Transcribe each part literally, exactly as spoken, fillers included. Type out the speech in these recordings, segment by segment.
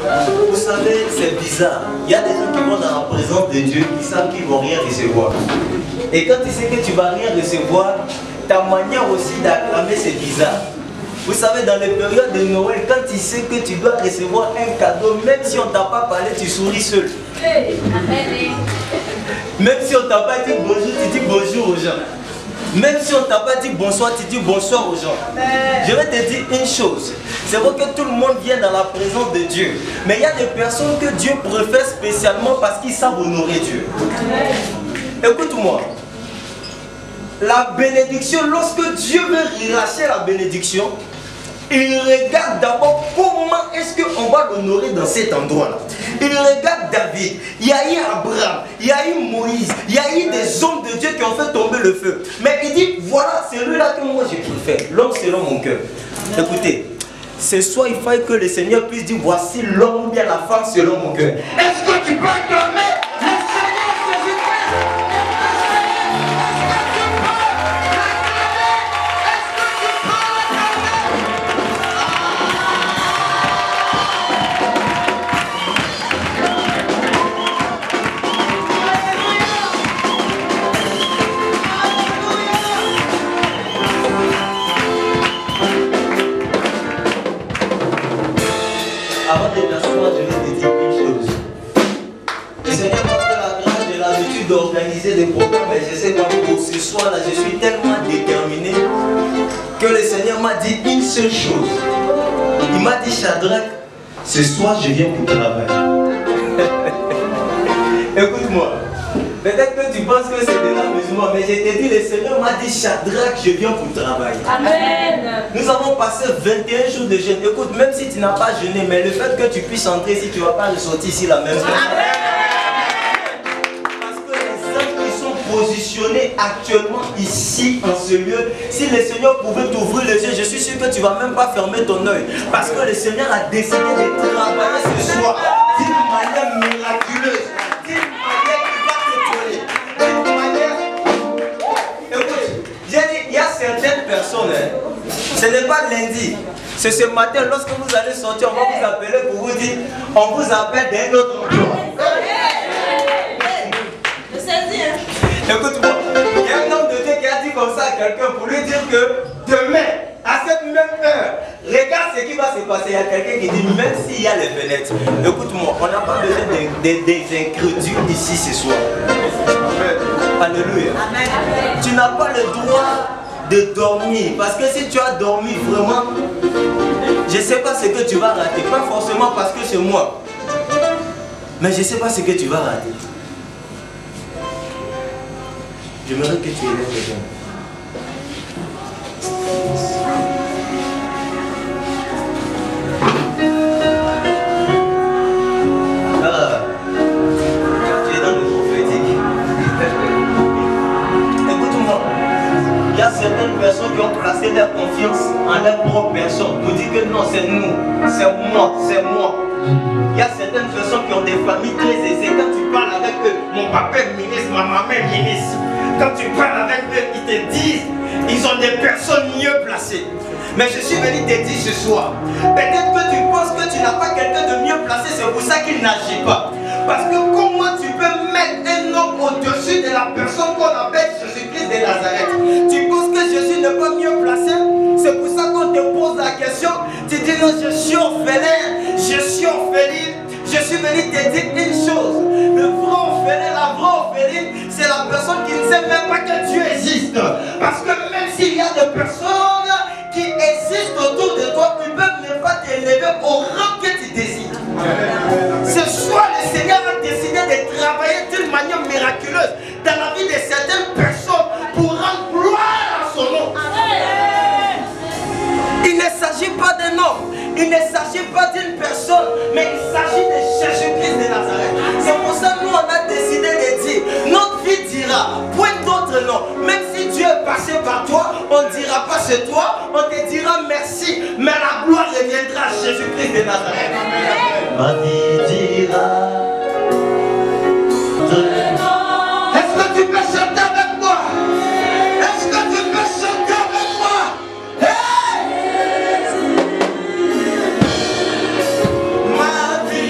Vous savez, c'est bizarre. Il y a des gens qui vont dans la présence de Dieu qui savent qu'ils ne vont rien recevoir. Et quand tu sais que tu ne vas rien recevoir, ta manière aussi d'acclamer, c'est bizarre. Vous savez, dans les périodes de Noël, quand tu sais que tu dois recevoir un cadeau, même si on ne t'a pas parlé, tu souris seul. Même si on ne t'a pas dit bonjour, tu dis bonjour aux gens. Même si on ne t'a pas dit bonsoir, tu dis bonsoir aux gens. Je vais te dire une chose. C'est vrai que tout le monde vient dans la présence de Dieu. Mais il y a des personnes que Dieu préfère spécialement parce qu'ils savent honorer Dieu. Écoute-moi. La bénédiction, lorsque Dieu veut relâcher la bénédiction, il regarde d'abord comment est-ce qu'on va l'honorer dans cet endroit-là. Il regarde David, il y a eu Abraham, il y a eu Moïse, il y a eu des hommes de Dieu qui ont fait tomber le feu. Mais il dit, voilà, c'est lui-là que moi je préfère, l'homme selon mon cœur. Écoutez, ce soir il faut que le Seigneur puisse dire, voici l'homme ou bien la femme selon mon cœur. Est-ce que tu peux acclamer le Seigneur Jésus-Christ? Avant de t'asseoir, je vais te dire une chose. Le Seigneur m'a fait la grâce de l'habitude d'organiser des programmes, mais je sais pas pour ce soir-là, je suis tellement déterminé que le Seigneur m'a dit une seule chose. Il m'a dit, Shadrach, ce soir je viens pour travailler. Écoute-moi, peut-être que tu penses que c'est de l'amusement, mais je t'ai dit, le Seigneur m'a dit, Shadrach, je viens pour travailler. Amen. Nous avons passé vingt et un jours de jeûne. Écoute, même si tu n'as pas jeûné, mais le fait que tu puisses entrer, si tu ne vas pas ressortir ici la même chose. Parce que les anges qui sont positionnés actuellement ici, en ce lieu, si le Seigneur pouvait t'ouvrir les yeux, je suis sûr que tu ne vas même pas fermer ton œil. Parce que le Seigneur a décidé de travailler ce soir d'une manière miraculeuse. D'une manière qui va te donner. D'une manière... Écoute, j'ai dit, il y a certaines personnes, hein, ce n'est pas lundi, c'est ce matin, lorsque vous allez sortir, on va vous appeler pour vous dire, on vous appelle d'un autre endroit. Écoute-moi, il y a un homme de Dieu qui a dit comme ça à quelqu'un pour lui dire que demain, à cette même heure, regarde ce qui va se passer. Il y a quelqu'un qui dit, même s'il y a les fenêtres, écoute-moi, on n'a pas besoin de, de, des incrédules ici ce soir. Alléluia. Tu n'as pas le droit de dormir, parce que si tu as dormi vraiment, je ne sais pas ce que tu vas rater, pas forcément parce que c'est moi, mais je ne sais pas ce que tu vas rater. J'aimerais que tu élèves les gens. Ah, tu es dans le prophétique. Écoute-moi. Il y a certaines personnes qui ont placé leur confiance en leur propre personne pour dire que non, c'est nous, c'est moi, c'est moi. Il y a certaines personnes qui ont des familles très aisées. Quand tu parles avec eux, mon papa est ministre, ma maman est ministre. Quand tu parles avec eux, ils te disent, ils ont des personnes mieux placées. Mais je suis venu te dire ce soir, peut-être que tu penses que tu n'as pas quelqu'un de mieux placé, c'est pour ça qu'il n'agit pas. Parce que comment tu peux mettre un homme au-dessus de la personne qu'on appelle Jésus-Christ de Nazareth? Tu penses que Jésus n'est pas mieux placé? C'est pour ça qu'on te pose la question. Tu dis non, je suis orphelin, je suis orpheline. Je suis venu te dire une chose. Le vrai orphelin, la vraie orpheline, c'est la personne qui ne sait même pas que Dieu existe. Parce que même s'il y a des personnes qui existent autour de toi, ils ne peuvent même pas t'élever au rang que tu désires. Ce soir, le Seigneur a décidé de travailler d'une manière miraculeuse dans la vie de certaines personnes pour rendre gloire à son nom. Il ne s'agit pas d'un homme, il ne s'agit pas d'une personne, mais il s'agit de Jésus-Christ de Nazareth. C'est pour ça que nous on a décidé de dire, notre vie dira, point d'autre nom. Même si Dieu est passé par toi, on ne dira pas c'est toi, on te dira merci, mais la gloire reviendra à Jésus-Christ de Nazareth. Ma vie dira, est-ce que tu peux chanter avec moi? Est-ce que tu peux chanter avec moi? Hey! Ma vie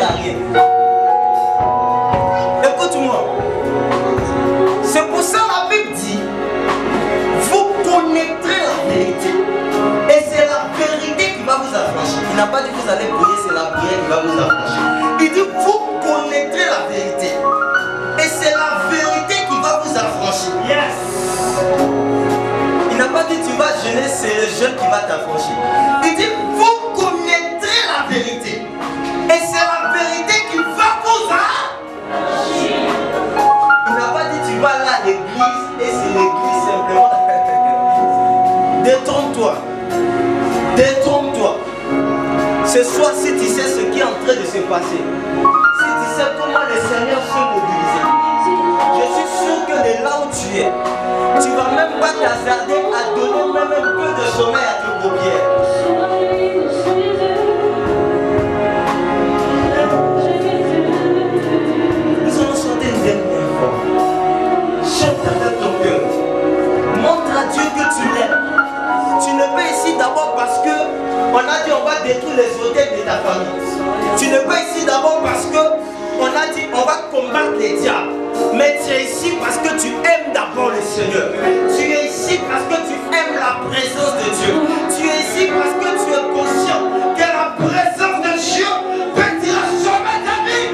à rien. Écoute-moi. C'est pour ça la Bible dit, vous connaîtrez la vérité. Et c'est la vérité qui va vous affranchir. Il n'a pas dit que vous allez prier, c'est la prière qui va vous affranchir. Il dit, vous connaîtrez la vérité. Et c'est la vérité qui va vous affranchir. Yes. Il n'a pas dit tu vas jeûner, c'est le jeûne qui va t'affranchir. Il dit, vous connaîtrez la vérité. Et c'est la vérité qui va vous affranchir. Il n'a pas dit tu vas là à l'église et c'est l'église simplement. Détrompe-toi. Détrompe-toi. Ce soir, si tu sais ce qui est en train de se passer, si tu sais comment le Seigneur se mobilise, je suis sûr que de là où tu es, tu ne vas même pas t'hasarder à donner même un peu de sommeil à tes paupières. Nous allons chanter une dernière fois. Chante avec ton cœur. Montre à Dieu que tu l'aimes. Tu ne peux ici d'abord parce que on a dit on va détruire les hôtels de ta famille. Tu ne peux ici d'abord parce que on a dit on va combattre les diables. Mais tu es ici parce que tu aimes d'abord le Seigneur. Tu es ici parce que tu aimes la présence de Dieu. Tu es ici parce que tu es conscient que la présence de Dieu peut te sauver ta vie.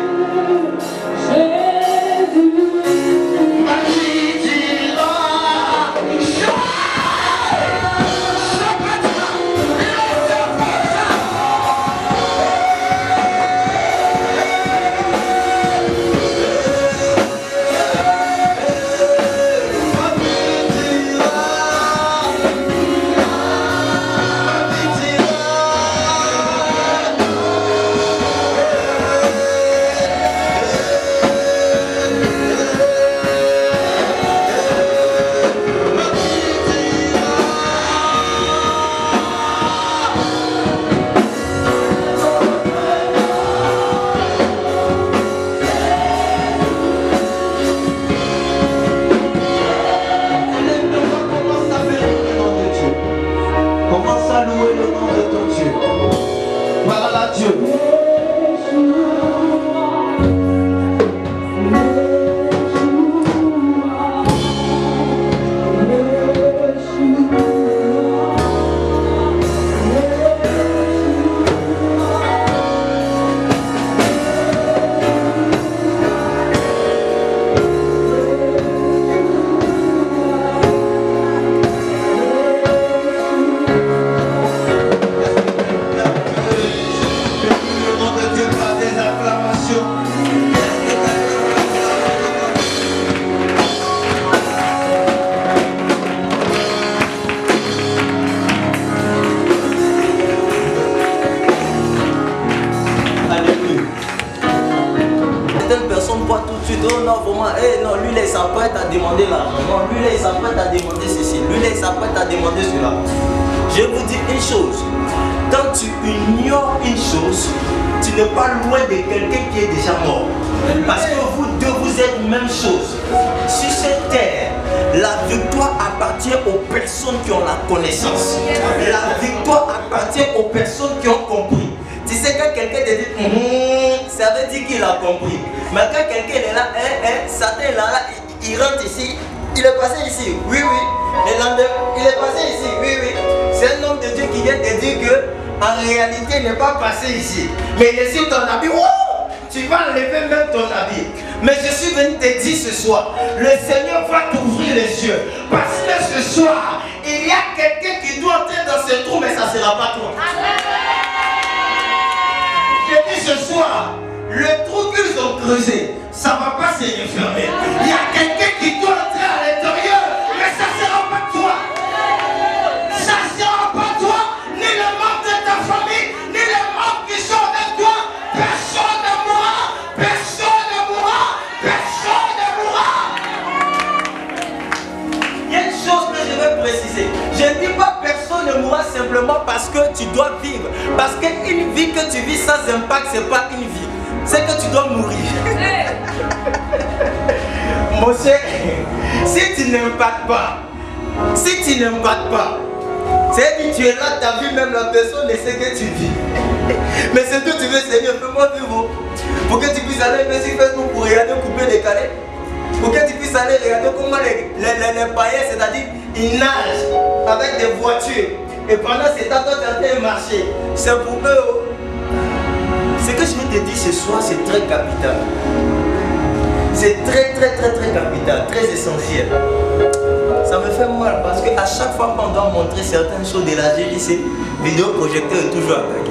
Ici. Mais laissez ton habit, oh, tu vas enlever même ton habit. Mais je suis venu te dire ce soir, le Seigneur va t'ouvrir les yeux. Parce que ce soir, il y a quelqu'un qui doit entrer dans ce trou, mais ça ne sera pas toi. Je dis ce soir, le trou qu'ils ont creusé, ça ne va pas se refermer. Il y a quelqu'un qui doit entrer à l'intérieur, mais ça ne sera pas toi. Ça ne sera pas toi, ni le membre de ta famille, ni les membres qui sont avec toi. Personne ne mourra, personne ne mourra, personne ne mourra. Il y a une chose que je veux préciser. Je ne dis pas personne ne mourra simplement parce que tu dois vivre. Parce qu'une vie que tu vis sans impact, ce n'est pas une vie. C'est que tu dois mourir. Mon cher, si tu n'impactes pas, si tu n'impactes pas, c'est que tu es là, ta vie, même la personne ne sait que tu vis. Mais c'est tout, tu veux, Seigneur, fais-moi vivre. Pour que tu puisses aller sur Facebook pour regarder couper des calais. Pour que tu puisses aller regarder comment les, les, les, les païens, c'est-à-dire, ils nagent avec des voitures. Et pendant ce temps, toi, tu es en train de marcher. C'est pour eux. Ce que je vais te dire ce soir, c'est très capital. C'est très, très, très, très capital, très essentiel. Ça me fait mal parce qu'à chaque fois qu'on doit montrer certaines choses de la G J C, vidéoprojecteur est toujours attaqué.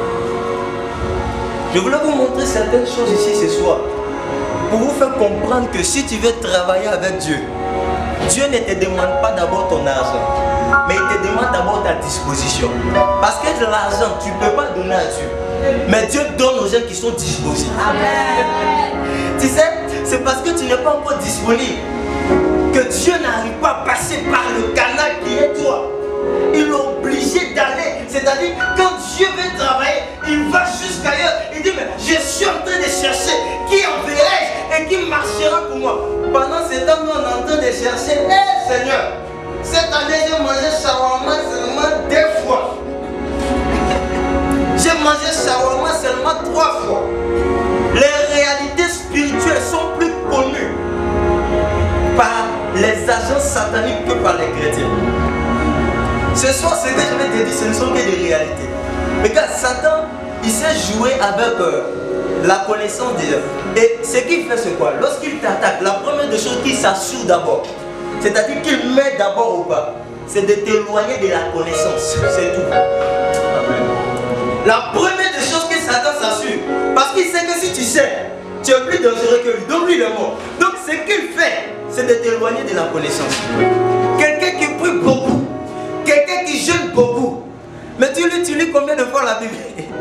Je voulais vous montrer certaines choses ici ce soir pour vous faire comprendre que si tu veux travailler avec Dieu, Dieu ne te demande pas d'abord ton argent, mais il te demande d'abord ta disposition. Parce que de l'argent, tu ne peux pas donner à Dieu. Mais Dieu donne aux gens qui sont disposés. Amen. Tu sais, c'est parce que tu n'es pas encore disponible que Dieu n'arrive pas à passer par le canal qui est toi. Il est obligé d'aller. C'est-à-dire, quand Dieu veut travailler, il va jusqu'ailleurs. Il dit, mais je suis en train de chercher qui enverrai-je et qui marchera pour moi. Pendant ce temps, nous on est en train de chercher. Hé hey, Seigneur, cette année j'ai mangé shawarma seulement deux fois. J'ai mangé shawarma seulement trois fois. Les réalités spirituelles sont plus connues par les agents sataniques que par les chrétiens. Ce soir, ce que je vais te dire, ce ne sont que des réalités. Mais quand Satan, il sait jouer avec euh, la connaissance des hommes. Et ce qu'il fait, c'est quoi? Lorsqu'il t'attaque, la première des choses qu'il s'assure d'abord, c'est-à-dire qu'il met d'abord au pas, c'est de t'éloigner de la connaissance. C'est tout. Amen. La première des choses que Satan s'assure, parce qu'il sait que si tu sais, tu es plus dangereux que lui. Donc lui, il est mort. Donc ce qu'il fait, c'est de t'éloigner de la connaissance. Quelqu'un qui prie beaucoup, quelqu'un qui jeûne beaucoup, mais tu lui, tu lis combien de fois la Bible?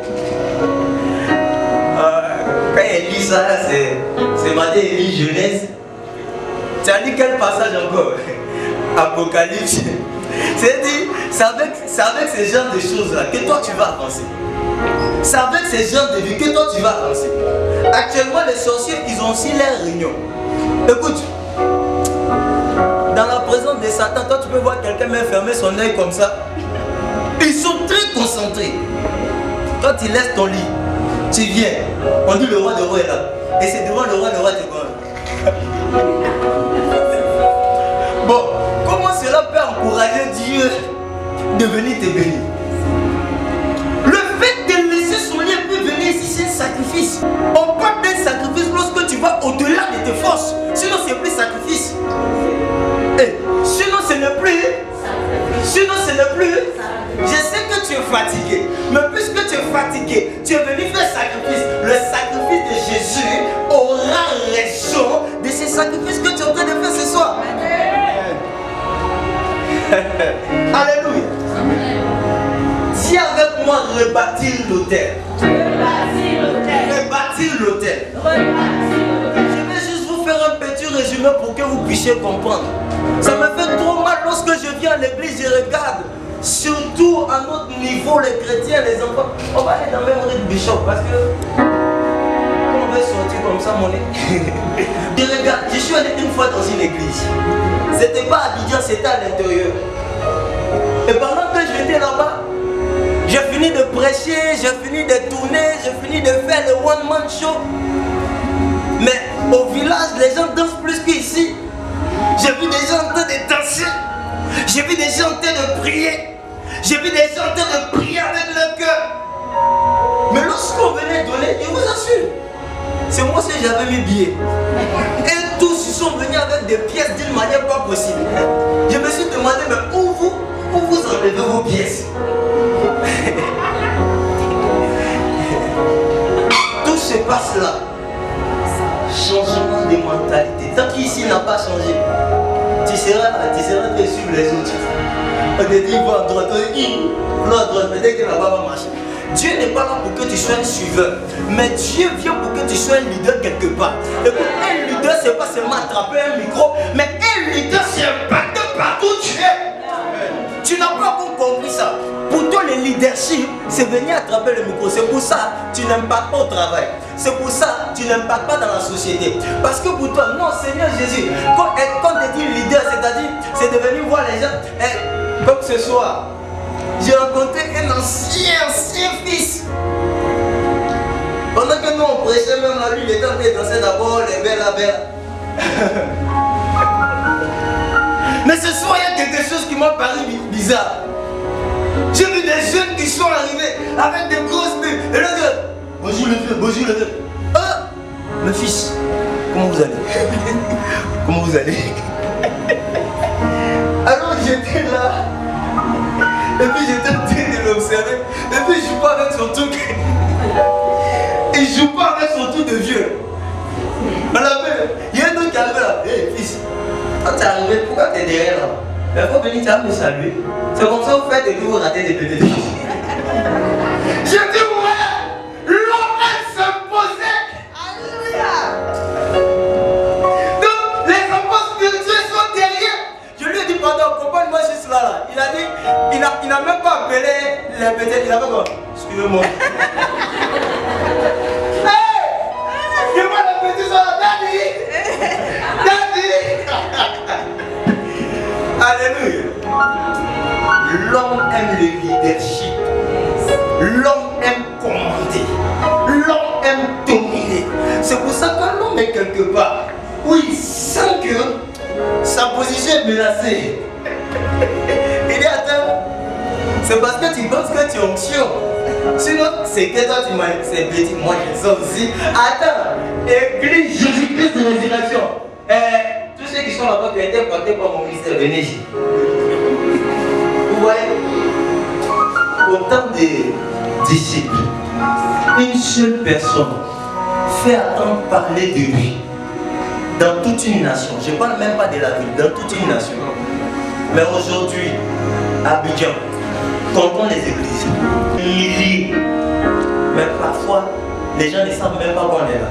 euh, Quand il lit ça, c'est matin, il lit Genèse. Tu as lu quel passage encore? Apocalypse. C'est-à-dire, c'est avec, avec ce genre de choses-là que toi tu vas avancer. C'est avec ce genre de vie que toi tu vas avancer. Actuellement, les sorciers, ils ont aussi leur réunion. Écoute, dans la présence de Satan, toi tu peux voir quelqu'un même fermer son œil comme ça. Ils sont très concentrés. Quand tu laisses ton lit, tu viens, on dit le roi de roi est là. Et c'est devant le roi de roi de roi. Bon, comment cela peut encourager Dieu de venir te bénir? Le fait de laisser son lit peut venir ici, c'est un sacrifice. On parle d'un sacrifice lorsque tu vas au-delà de tes forces. Sinon, c'est plus sacrifice. Et sinon, ce n'est plus. Sinon, ce n'est plus. Je sais que tu es fatigué. Mais puisque tu es fatigué, tu es venu faire sacrifice. Le sacrifice de Jésus aura raison de ce sacrifice que tu es en train de faire ce soir. Alléluia. Dis avec moi rebâtir l'autel. Rebâtir l'autel. Je vais juste vous faire un petit résumé pour que vous puissiez comprendre. Ça me fait trop mal lorsque je viens à l'église, je regarde. Surtout à notre niveau, les chrétiens, les enfants. On va aller dans le même rythme bishop parce que on veut sortir comme ça, mon nez. Je regarde, je suis allé une fois dans une église. C'était pas à Abidjan, c'était à l'intérieur. Et pendant que j'étais là-bas, j'ai fini de prêcher, j'ai fini de tourner, j'ai fini de faire le one-man show. Mais au village, les gens dansent plus qu'ici. J'ai vu des gens en train de danser. J'ai vu des gens en train de prier. J'ai vu des gens en train de prier avec leur cœur. Mais lorsqu'on venait donner, je vous assure, c'est moi que j'avais mis billets. Et tous ils sont venus avec des pièces d'une manière pas possible. Je me suis demandé, mais où vous, où vous enlevez vos pièces? Tout se passe là. Changement de mentalité. Tant qu'ici n'a pas changé, tu seras, tu seras de suivre les autres. On te dit, va à droite, on dit, va à droite, mais dès que là-bas va marcher. Dieu n'est pas là pour que tu sois un suiveur, mais Dieu vient pour que tu sois un leader quelque part. Écoute, un leader, c'est pas seulement attraper un micro, mais un leader, c'est impacter partout où tu es. Tu n'as pas encore compris ça. Pour toi, le leadership, c'est venir attraper le micro. C'est pour ça que tu n'impactes pas au travail. C'est pour ça que tu n'impactes pas dans la société. Parce que pour toi, non, Seigneur Jésus, quand, quand tu dis leader, c'est-à-dire, c'est de venir voir les gens. Et, comme ce soir, j'ai rencontré un ancien, ancien fils. prêchait même là, lui, il était en train de danser d'abord les belles belles. Mais ce soir, il y a quelque chose qui m'a paru bizarre. J'ai vu des jeunes qui sont arrivés avec des grosses pubs. Et là, bonjour le vieux, bonjour le vieux. Ah, le fils, comment vous allez? Comment vous allez? Alors j'étais là. Et puis j'étais en train de l'observer. Et puis je joue pas avec son truc. Il joue pas avec son truc de vieux. Alors, il y a un autre qui arrive là. Hé hey, fils, quand tu es arrivé, pourquoi tu es derrière là? Il faut venir, tu vas me saluer. C'est comme ça vous faites et que vous ratez des bébés. Je dis ouais, l'homme elle s'imposait. Alléluia. Donc les enfants spirituels sont derrière. Je lui ai dit pardon, accompagne-moi juste là, là. Il a dit, il n'a il a même pas appelé les bébés. Il a fait quoi? Excusez-moi. Hey, je vois le petit soir, Daddy. Daddy. Alléluia. L'homme aime le leadership. L'homme aime commander. L'homme aime dominer. C'est pour ça que l'homme est quelque part où il sent que sa position est menacée. Il dit attends, c'est parce que tu penses que tu es onction. Sinon, c'est que toi tu m'as c'est petit, moi je sens aussi. Attends, Église Jésus-Christ de résurrection. Euh, tous ceux qui sont là-bas qui ont été portés par mon ministère, venez ici. Vous voyez, autant de disciples, une seule personne fait attendre parler de lui dans toute une nation. Je ne parle même pas de la ville, dans toute une nation. Mais aujourd'hui, à Abidjan, comptons les églises, milliers. Mais parfois, les gens ne savent même pas qu'on est là.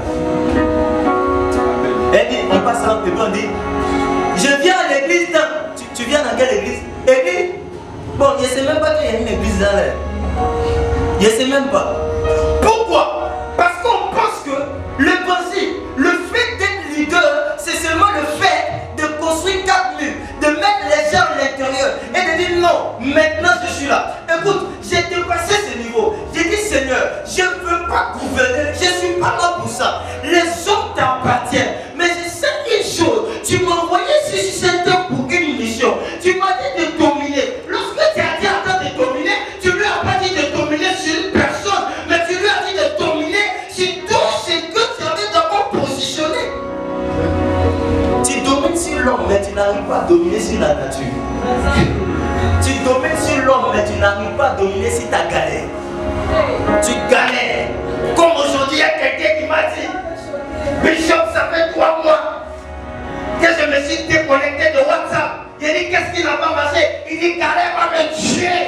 Et dit, on passe un peu, on dit, je viens à l'église, tu, tu viens dans quelle église? Église? Bon, je ne sais même pas qu'il y a une église dans l'air. Je ne sais même pas. Pourquoi? Parce qu'on pense que le principe, le fait d'être leader, c'est seulement le fait de construire quatre murs, de mettre les gens à l'intérieur et de dire non, maintenant je suis là. Écoute, j'ai dépassé ce niveau. J'ai dit Seigneur, je ne veux pas gouverner, je ne suis pas là pour ça. Les hommes t'appartiennent. Mais je sais une chose, tu m'as envoyé sur cette terre pour une mission. Tu m'as dit de dominer. Lorsque tu as dit à toi de dominer, tu lui as pas dit de dominer sur une personne, mais tu lui as dit de dominer sur tout ce que tu avais d'abord positionné. Tu domines sur l'homme, mais tu n'arrives pas à dominer sur la nature. Tu domines sur l'homme, mais tu n'arrives pas à dominer sur ta galère. Tu galères. Comme aujourd'hui, il y a quelqu'un qui m'a dit, Bishop, ça fait trois mois que je me suis déconnecté de WhatsApp. Il dit, qu'est-ce qui n'a pas marché? Il dit, galère va me tuer.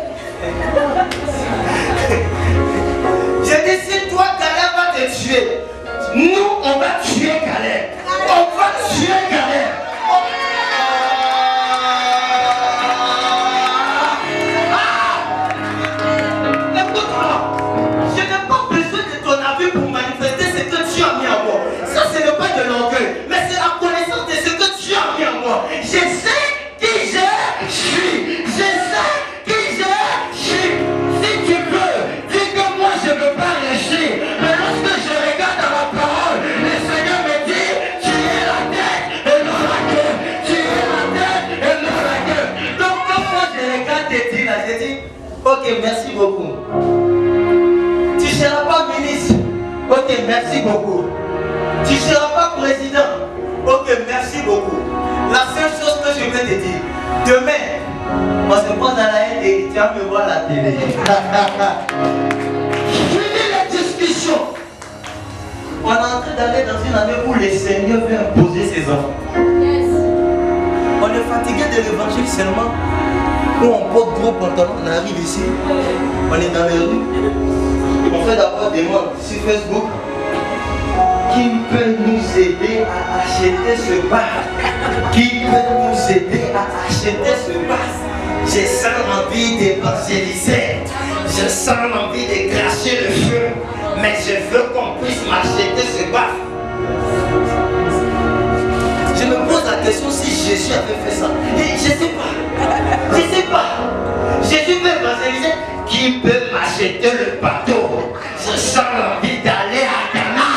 J'ai dit, si toi, galère va te tuer, nous, on va tuer galère. On va tuer galère. Je sais qui je suis. Je sais qui je suis. Si tu veux, dis que moi je ne veux pas réussir. Mais lorsque je regarde dans la parole, le Seigneur me dit, tu es la tête et non la queue. Tu es la tête et non la queue. Donc quand moi je regarde tes dits là, je dis, ok, merci beaucoup. Tu ne seras pas ministre. Ok, merci beaucoup. Tu ne seras pas président. Ok, merci beaucoup. La seule chose que je vais te dire, demain, on se prend dans la haine et tu vas me voir à la télé. Finis la discussion. On est en train d'aller dans une année où le Seigneur veut imposer ses enfants. Yes. On est fatigué de l'évangile seulement, où on porte gros pantalons, on arrive ici, on est dans les rues, on fait d'abord des demandes sur Facebook. Qui peut nous aider à acheter ce bar? Qui peut nous aider à acheter ce bar? Je sens l'envie d'évangéliser. Je sens l'envie de cracher le feu. Mais je veux qu'on puisse m'acheter ce bar. Je me pose la question si Jésus avait fait ça. Et je ne sais pas. Je ne sais pas. Jésus peut évangéliser. Qui peut m'acheter le bateau? Je sens l'envie d'aller à Cana.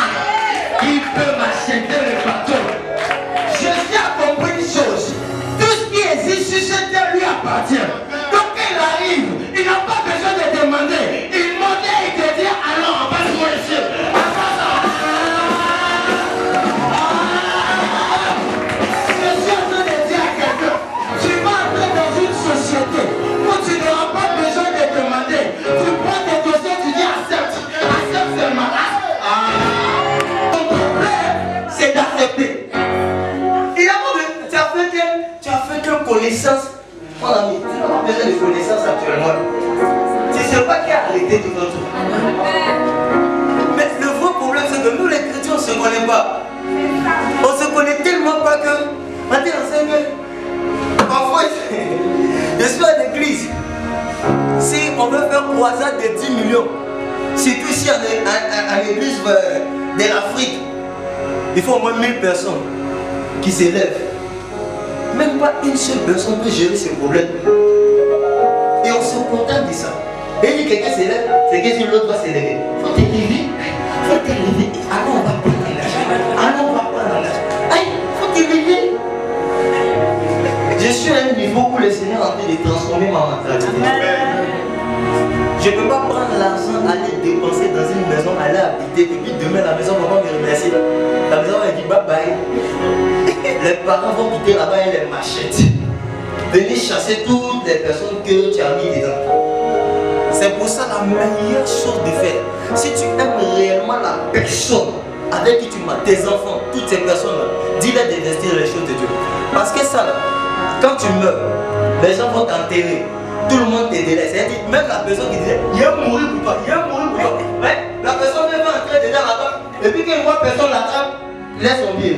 connaissance, mon ami, tu n'as pas besoin de connaissance actuellement. Tu ne sais pas qui a arrêté tout le tout. Mais le vrai problème, c'est que nous, les chrétiens, on ne se connaît pas. On se connaît tellement pas que, on dit enseigne, parfois, je suis à l'église. Si on veut faire croisade de dix millions, surtout ici à l'église de l'Afrique, il faut au moins mille personnes qui s'élèvent. Même pas une seule personne peut gérer ces problèmes. Et on se contente de ça. Et si quelqu'un s'élève, c'est que si l'autre va s'élever. Il faut t'élever. Il faut t'élever. Allons, on va prendre l'argent. Allons, on va prendre l'argent. Aïe, il faut t'élever. Je suis à un niveau où le Seigneur est en train de transformer ma mentalité. Je ne peux pas prendre l'argent, aller dépenser dans une maison, aller habiter, et puis demain la maison va me remercier. La maison va dire bye bye. Les parents vont quitter là-bas et les machettes. Venir chasser toutes les personnes que tu as mis dedans. C'est pour ça la meilleure chose de faire. Si tu aimes réellement la personne avec qui tu m'as, tes enfants, toutes ces personnes-là, dis-leur d'investir les choses de Dieu. Parce que ça, là, quand tu meurs, les gens vont t'enterrer. Tout le monde te délaisse. Même la personne qui disait, il va mourir pour toi, il va mourir pour toi. Ouais, la personne va entrer dedans là-bas. Et puis qu'une fois personne l'attrape, laisse son pied.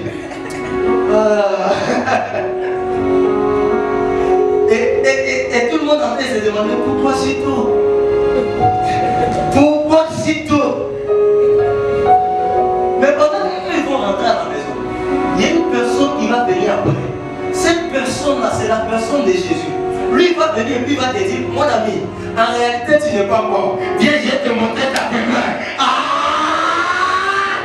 Et, et, et, et tout le monde en train de se demander pourquoi si tôt. Pourquoi si tôt. Mais pendant qu'ils vont rentrer à la maison, il y a une personne qui va venir après. Cette personne-là, c'est la personne de Jésus. Lui il va venir et puis il va te dire, mon ami, en réalité tu n'es pas mort. Viens, je vais te montrer ta demeure. Ah!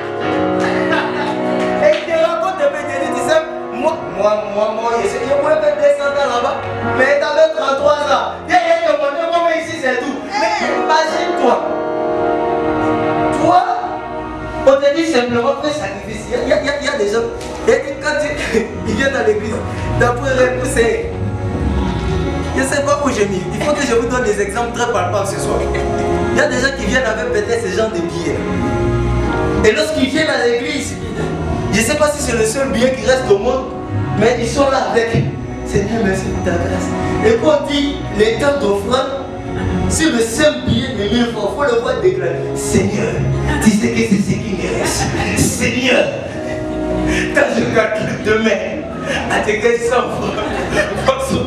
Et il te raconte des bêtises, tu sais, moi, moi, moi, moi, je sais, je pourrais faire deux cents ans là-bas, mais tu avais trente-trois ans. Viens, je vais te montrer comment ici c'est tout. Mais imagine-toi, toi, on te dit simplement fais sacrifice. Il y, y, y a des gens, et quand tu, ils viennent à l'église, d'après repousser. Je ne sais pas où j'ai mis. Il faut que je vous donne des exemples très palpables ce soir. Il y a des gens qui viennent avec peut-être ce genre de billets. Et lorsqu'ils viennent à l'église, je ne sais pas si c'est le seul billet qui reste au monde, mais ils sont là avec Seigneur, merci pour ta grâce. Et quand on dit les temps d'offrande, sur le seul billet de mille francs, il faut le voir déclarer. Seigneur, tu sais que c'est ce qui me reste. Seigneur, quand je calcule demain, à tes cent francs,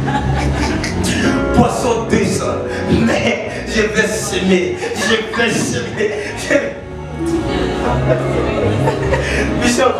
poisson deux cents, mais je vais semer, je vais semer. Bishop,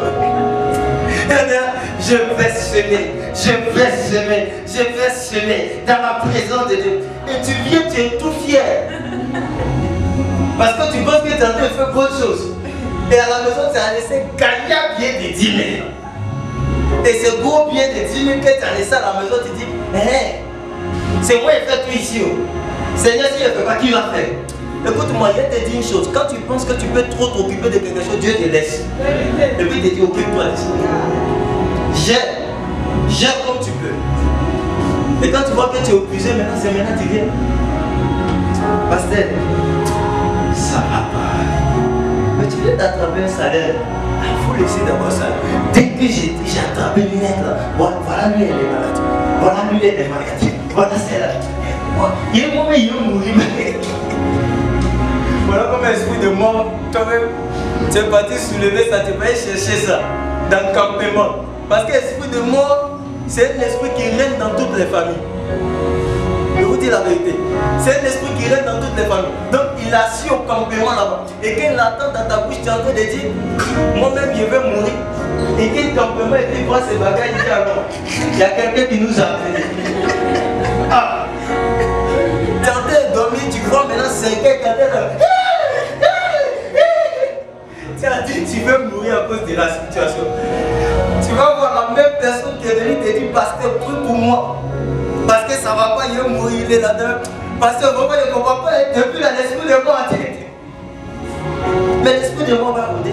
je vais semer, je vais semer, je vais semer dans la présence de Dieu. Et tu viens, tu es tout fier. Parce que tu penses que tu es en train de faire autre chose. Et à la maison, tu as laissé gagner un billet de dix mille. Et ce gros billet de dix mille que tu as laissé à la maison, tu dis, hé, c'est moi qui fais tout ici. Seigneur, si je ne fais pas, qui va faire? Écoute-moi, je te dis une chose. Quand tu penses que tu peux trop t'occuper de quelque chose, Dieu te laisse. Et puis il te dit, occupe-toi de ça. Gère. Gère comme tu peux. Et quand tu vois que tu es épuisé, maintenant, c'est maintenant que tu viens. Pasteur, ça va pas. Mais tu viens d'attraper un salaire. Il faut laisser d'abord ça. Dès que j'ai attrapé une lettre, là, voilà, voilà lui, elle est malade. Voilà lui, elle est malade. Voilà celle-là. Il y a un moment, il va mourir. Voilà comme un esprit de mort. Toi-même, tu es parti soulever ça, tu vas aller chercher ça dans le campement. Parce que l'esprit de mort, c'est un esprit qui règne dans toutes les familles. Je vous dis la vérité. C'est un esprit qui règne dans toutes les familles. Donc il a assis au campement là-bas. Et quand il attend dans ta bouche, tu es en train de dire, moi-même je vais mourir. Et quand le campement et puis il voit ses bagages, il dit alors, il y a quelqu'un qui nous a appelés. Ah! Tu es en train de dormir, tu crois maintenant cinq heures, tu es en train de... Tu as dit tu veux mourir à cause de la situation. Tu vas voir la même personne qui est venue te dire, pasteur, prie pour moi. Parce que ça ne va pas, il va mourir, il est là-dedans. Pasteur, vraiment, il ne comprend pas, depuis là, l'esprit de mort a été. Mais l'esprit de mort va rouler.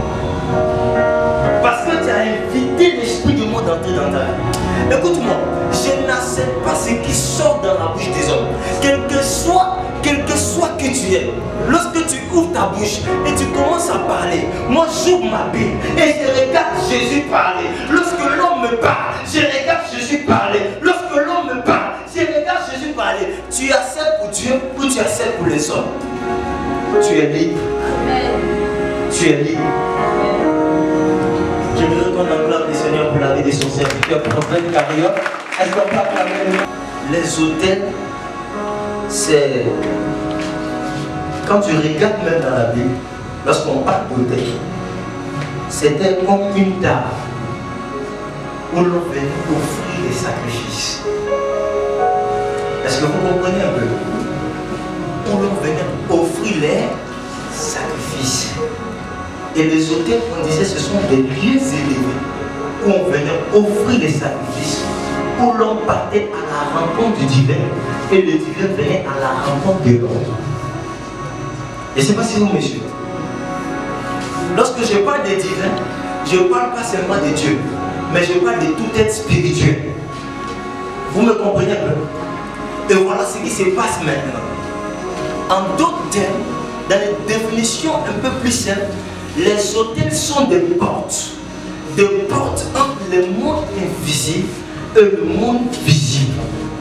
Parce que tu as invité l'esprit de mort d'entrer dans ta vie. Écoute-moi, je n'accepte pas ce qui sort dans la bouche des hommes. Quel que soit, quel que soit que tu es, lorsque tu ouvres ta bouche et tu commences à parler, moi j'ouvre ma Bible et je regarde Jésus parler. Lorsque l'homme me parle, je regarde Jésus parler. Lorsque l'homme me parle, je regarde Jésus parler. Tu acceptes pour Dieu ou tu acceptes pour les hommes. Tu es libre. Tu es libre. J'aimerais qu'on acclame le Seigneur pour la vie de son serviteur, pour notre belle carrière. Est-ce qu'on peut acclamer? Les hôtels, c'est... Quand tu regardes même dans la Bible, lorsqu'on parle d'hôtel, c'était comme une table où l'on venait offrir des sacrifices. Est-ce que vous comprenez un peu? Où l'on venait offrir les sacrifices. Et les hôtels, on disait, ce sont des lieux élevés où on venait offrir des sacrifices, où l'on partait à la rencontre du divin et le divin venait à la rencontre de l'homme. Et c'est pas si vous me suivez. Lorsque je parle des divins, je ne parle pas seulement de Dieu, mais je parle de tout être spirituel. Vous me comprenez un peu? Et voilà ce qui se passe maintenant. En d'autres termes, dans les définitions un peu plus simples, les hôtels sont des portes. Des portes entre le monde invisible et le monde visible.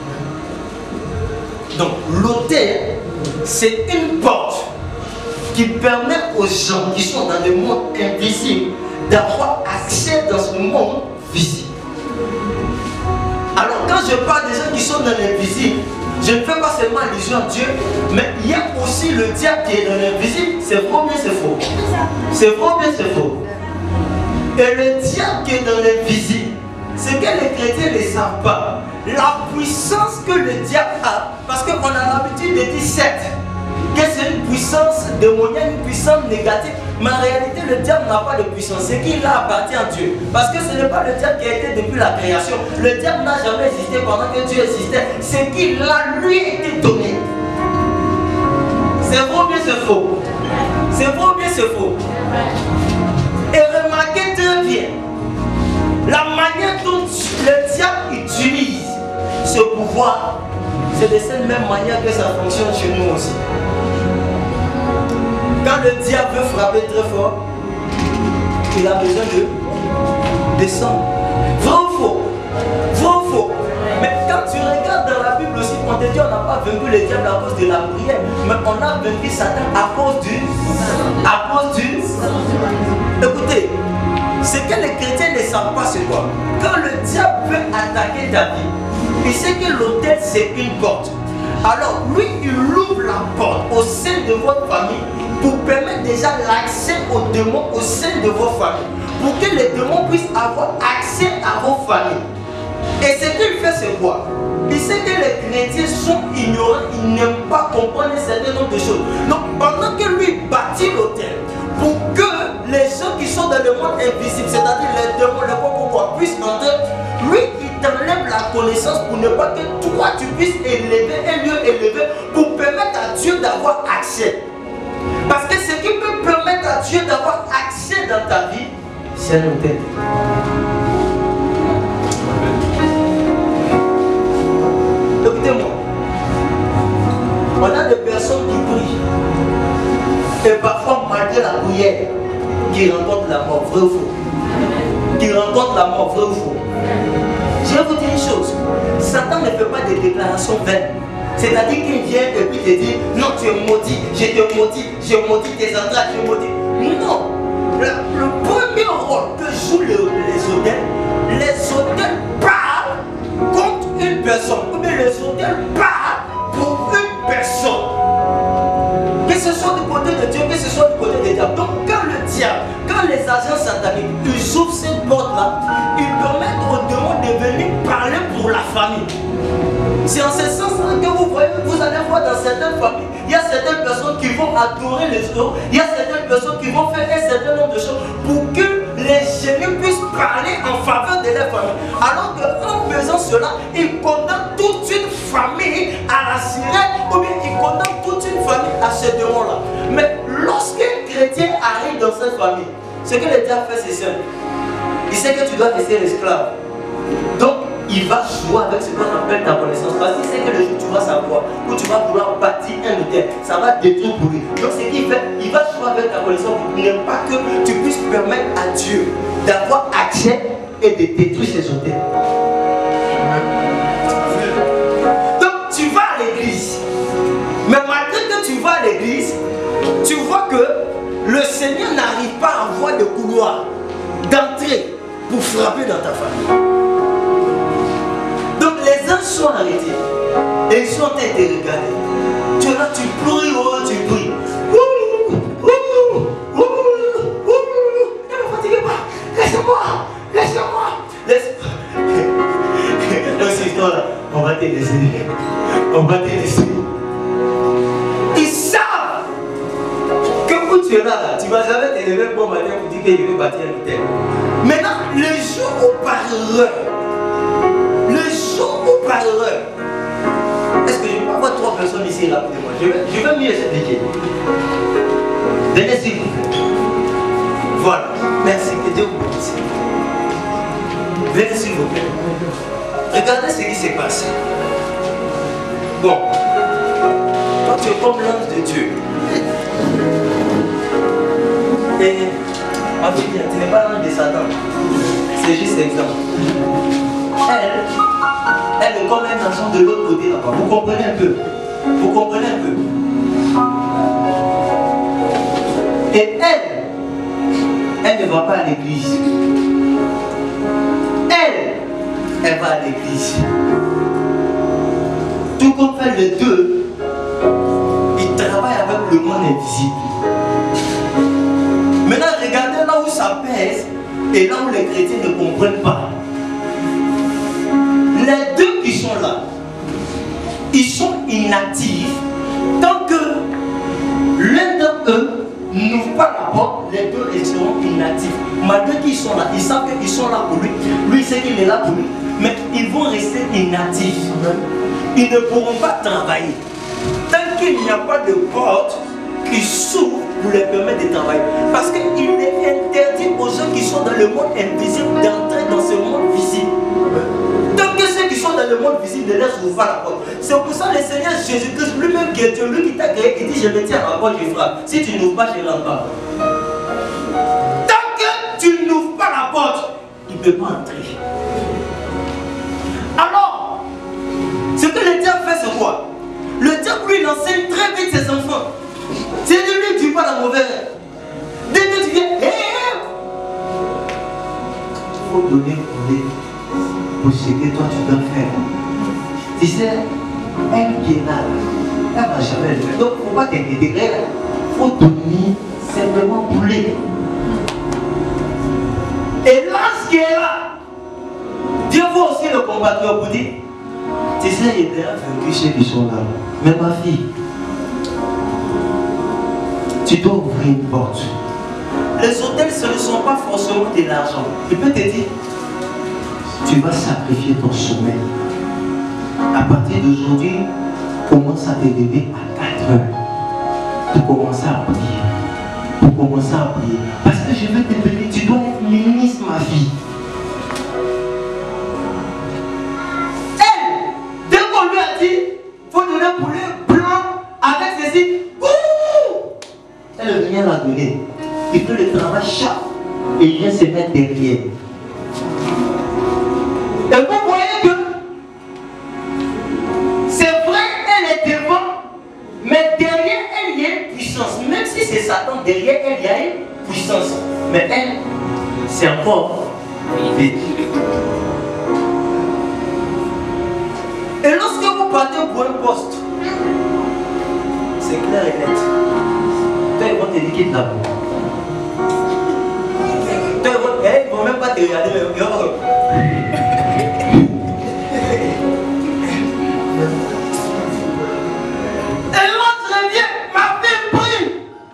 Donc l'hôtel, c'est une porte qui permet aux gens qui sont dans le monde invisible d'avoir accès dans ce monde visible. Alors quand je parle des gens qui sont dans l'invisible, je ne fais pas seulement allusion à Dieu, mais il y a aussi le diable qui est dans l'invisible. C'est vrai ou bien c'est faux? C'est vrai ou bien c'est faux? Et le diable qui est dans l'invisible, ce que les chrétiens ne savent pas, la puissance que le diable a, parce qu'on a l'habitude de dire sept, que c'est une puissance démoniaque, une puissance négative, mais en réalité le diable n'a pas de puissance, ce qui là appartient à Dieu, parce que ce n'est pas le diable qui a été depuis la création, le diable n'a jamais existé pendant que Dieu existait, ce qui là lui a été donné. C'est vrai ou bien c'est faux? C'est vrai ou bien c'est faux? Et remarquez très bien la manière dont le diable utilise ce pouvoir, c'est de cette même manière que ça fonctionne chez nous aussi. Quand le diable veut frapper très fort, il a besoin de descendre. Vrai ou faux? Vrai ou faux? Mais quand tu regardes dans la Bible aussi, on te dit on n'a pas vaincu le diable à cause de la prière, mais on a vaincu Satan à cause du... À cause du... Écoutez, ce que les chrétiens ne savent pas, c'est quoi? Quand le diable veut attaquer ta vie, il sait que l'autel c'est une porte. Alors lui, il ouvre la porte au sein de votre famille pour permettre déjà l'accès aux démons au sein de vos familles. Pour que les démons puissent avoir accès à vos familles. Et ce qu'il fait, c'est quoi? Il sait que les chrétiens sont ignorants, ils n'aiment pas comprendre un certain nombre de choses. Donc pendant que lui bâtit l'autel, pour que les gens qui sont dans le monde invisible, c'est-à-dire les démons, les pauvres, puissent entrer, lui il t'enlève la connaissance pour ne pas que toi tu puisses élever un lieu élevé pour permettre à Dieu d'avoir accès. Parce que ce qui peut permettre à Dieu d'avoir accès dans ta vie, c'est un hôtel. Écoutez-moi, on a des personnes qui prient et parfois malgré la prière, qui rencontrent la mort, vrai ou faux? Qui rencontrent la mort, vrai ou faux? Je vais vous dire une chose, Satan ne fait pas des déclarations vaines. C'est-à-dire qu'il vient et puis te dit, non, tu es maudit, je te maudis, je maudis tes entrailles, je maudis. Non, le, le premier rôle que jouent les, les hôtels, les hôtels parlent contre une personne, ou bien les hôtels parlent pour une personne. Que ce soit du côté de Dieu, que ce soit du côté des diables. Donc quand le diable, quand les agents sataniques, ils ouvrent cette porte-là, ils permettent aux démons de venir parler pour la famille. C'est en ce sens-là que vous voyez, vous allez voir dans certaines familles, il y a certaines personnes qui vont adorer les autres, il y a certaines personnes qui vont faire un certain nombre de choses pour que les génies puissent parler en faveur de leur famille. Alors qu'en faisant cela, ils condamnent toute une famille à la sirène, ou bien ils condamnent toute une famille à ce démon-là. Mais lorsqu'un chrétien arrive dans cette famille, ce que le diable fait, c'est simple. Il sait que tu dois rester l'esclave. Donc, il va jouer avec ce qu'on appelle ta connaissance. Parce qu'il sait que le jour où tu vas savoir, où tu vas vouloir bâtir un hôtel, ça va détruire pour lui. Donc ce qu'il fait, il va jouer avec ta connaissance pour ne pas que tu puisses permettre à Dieu d'avoir accès et de détruire ces hôtels. pas à avoir de couloir d'entrée pour frapper dans ta famille. Donc les uns sont arrêtés et ils sont en train de regarder. Tu es là, tu pries, oh, tu pries. Ouh, ouh, ouh, ouh. Ne me fatiguez pas. Laissez-moi, laissez-moi. Laisse-moi. Dans cette histoire-là, on va te laisser. On va te laisser. Ils savent que quand tu es là, là tu ne vas jamais te lever bon matin pour dire que je vais bâtir un hôtel. Maintenant, le jour où par erreur, le jour où par erreur, est-ce que je peux avoir trois personnes ici rapidement? Je vais, je vais mieux expliquer. Venez s'il vous plaît. Voilà. Merci. Que Dieu vous bénisse. Venez s'il vous plaît. Regardez ce qui se passe. Bon. Toi tu es comme l'ange de Dieu. Et ma fille, tu n'es pas l'ange de Satan. C'est juste exemple. Elle, elle est comme un enfant de l'autre côté là-bas. Vous comprenez un peu? Vous comprenez un peu? Et elle, elle ne va pas à l'église. Elle, elle va à l'église. Tout comme fait les deux, ils travaillent avec le monde invisible. Maintenant, regardez là où ça pèse et là où les chrétiens ne comprennent pas. Les deux qui sont là, ils sont inactifs tant que l'un d'entre eux n'ouvre pas la porte, les deux resteront inactifs. Malgré qu'ils sont là, ils savent qu'ils sont là pour lui. Lui, il sait qu'il est là pour lui. Mais ils vont rester inactifs. Ils ne pourront pas travailler. Tant qu'il n'y a pas de porte qui s'ouvre pour les permettre de travailler. Parce qu'il est interdit aux gens qui sont dans le monde invisible d'entrer dans ce monde visible. Tant que ceux qui sont dans le monde visible ne laissent ouvrir la porte. C'est pour ça que le Seigneur Jésus-Christ, lui-même qui est Dieu, lui qui t'a créé, il dit je me tiens à la porte, je frappe. Si tu n'ouvres pas, je ne rentre pas. Tant que tu n'ouvres pas la porte, il ne peut pas entrer. Alors, ce que le diable fait, c'est quoi? Le diable, lui, il enseigne très vite ses enfants. C'est de lui tu pas la mauvaise. Dès que tu viens, hé, hé, il faut donner pour ce que toi tu dois faire. Tu sais, elle qui est là, elle ne va jamais le faire. Donc, il ne faut pas t'intégrer. Il faut donner simplement pour l'aider. Et là, ce qui est là, Dieu voit aussi le combattant pour dire, tu sais, il y a déjà vaincu ceux qui sont là. Mais ma fille, tu dois ouvrir une porte. Les hôtels, ce ne sont pas forcément de l'argent. Il peut te dire, tu vas sacrifier ton sommeil. À partir d'aujourd'hui, commence à te lever à quatre heures. Pour commencer à prier. Pour commencer à prier. Parce que je vais te bénir, tu dois être ministre, ma fille. Elle, dès qu'on lui a dit, il faut donner pour le blanc avec ceci, elle vient la donner. Il fait le travail chaque et il vient se mettre derrière. Et vous voyez que c'est vrai, elle est devant, mais derrière elle, il y a une puissance. Même si c'est Satan, derrière elle, il y a une puissance. Mais elle, c'est encore vide. Et lorsque vous partez pour un poste, c'est clair et net. Toi, ils vont te dire quitte là-bas. Toi, ils ne vont même pas te regarder. Et l'autre revient, m'a fait pris.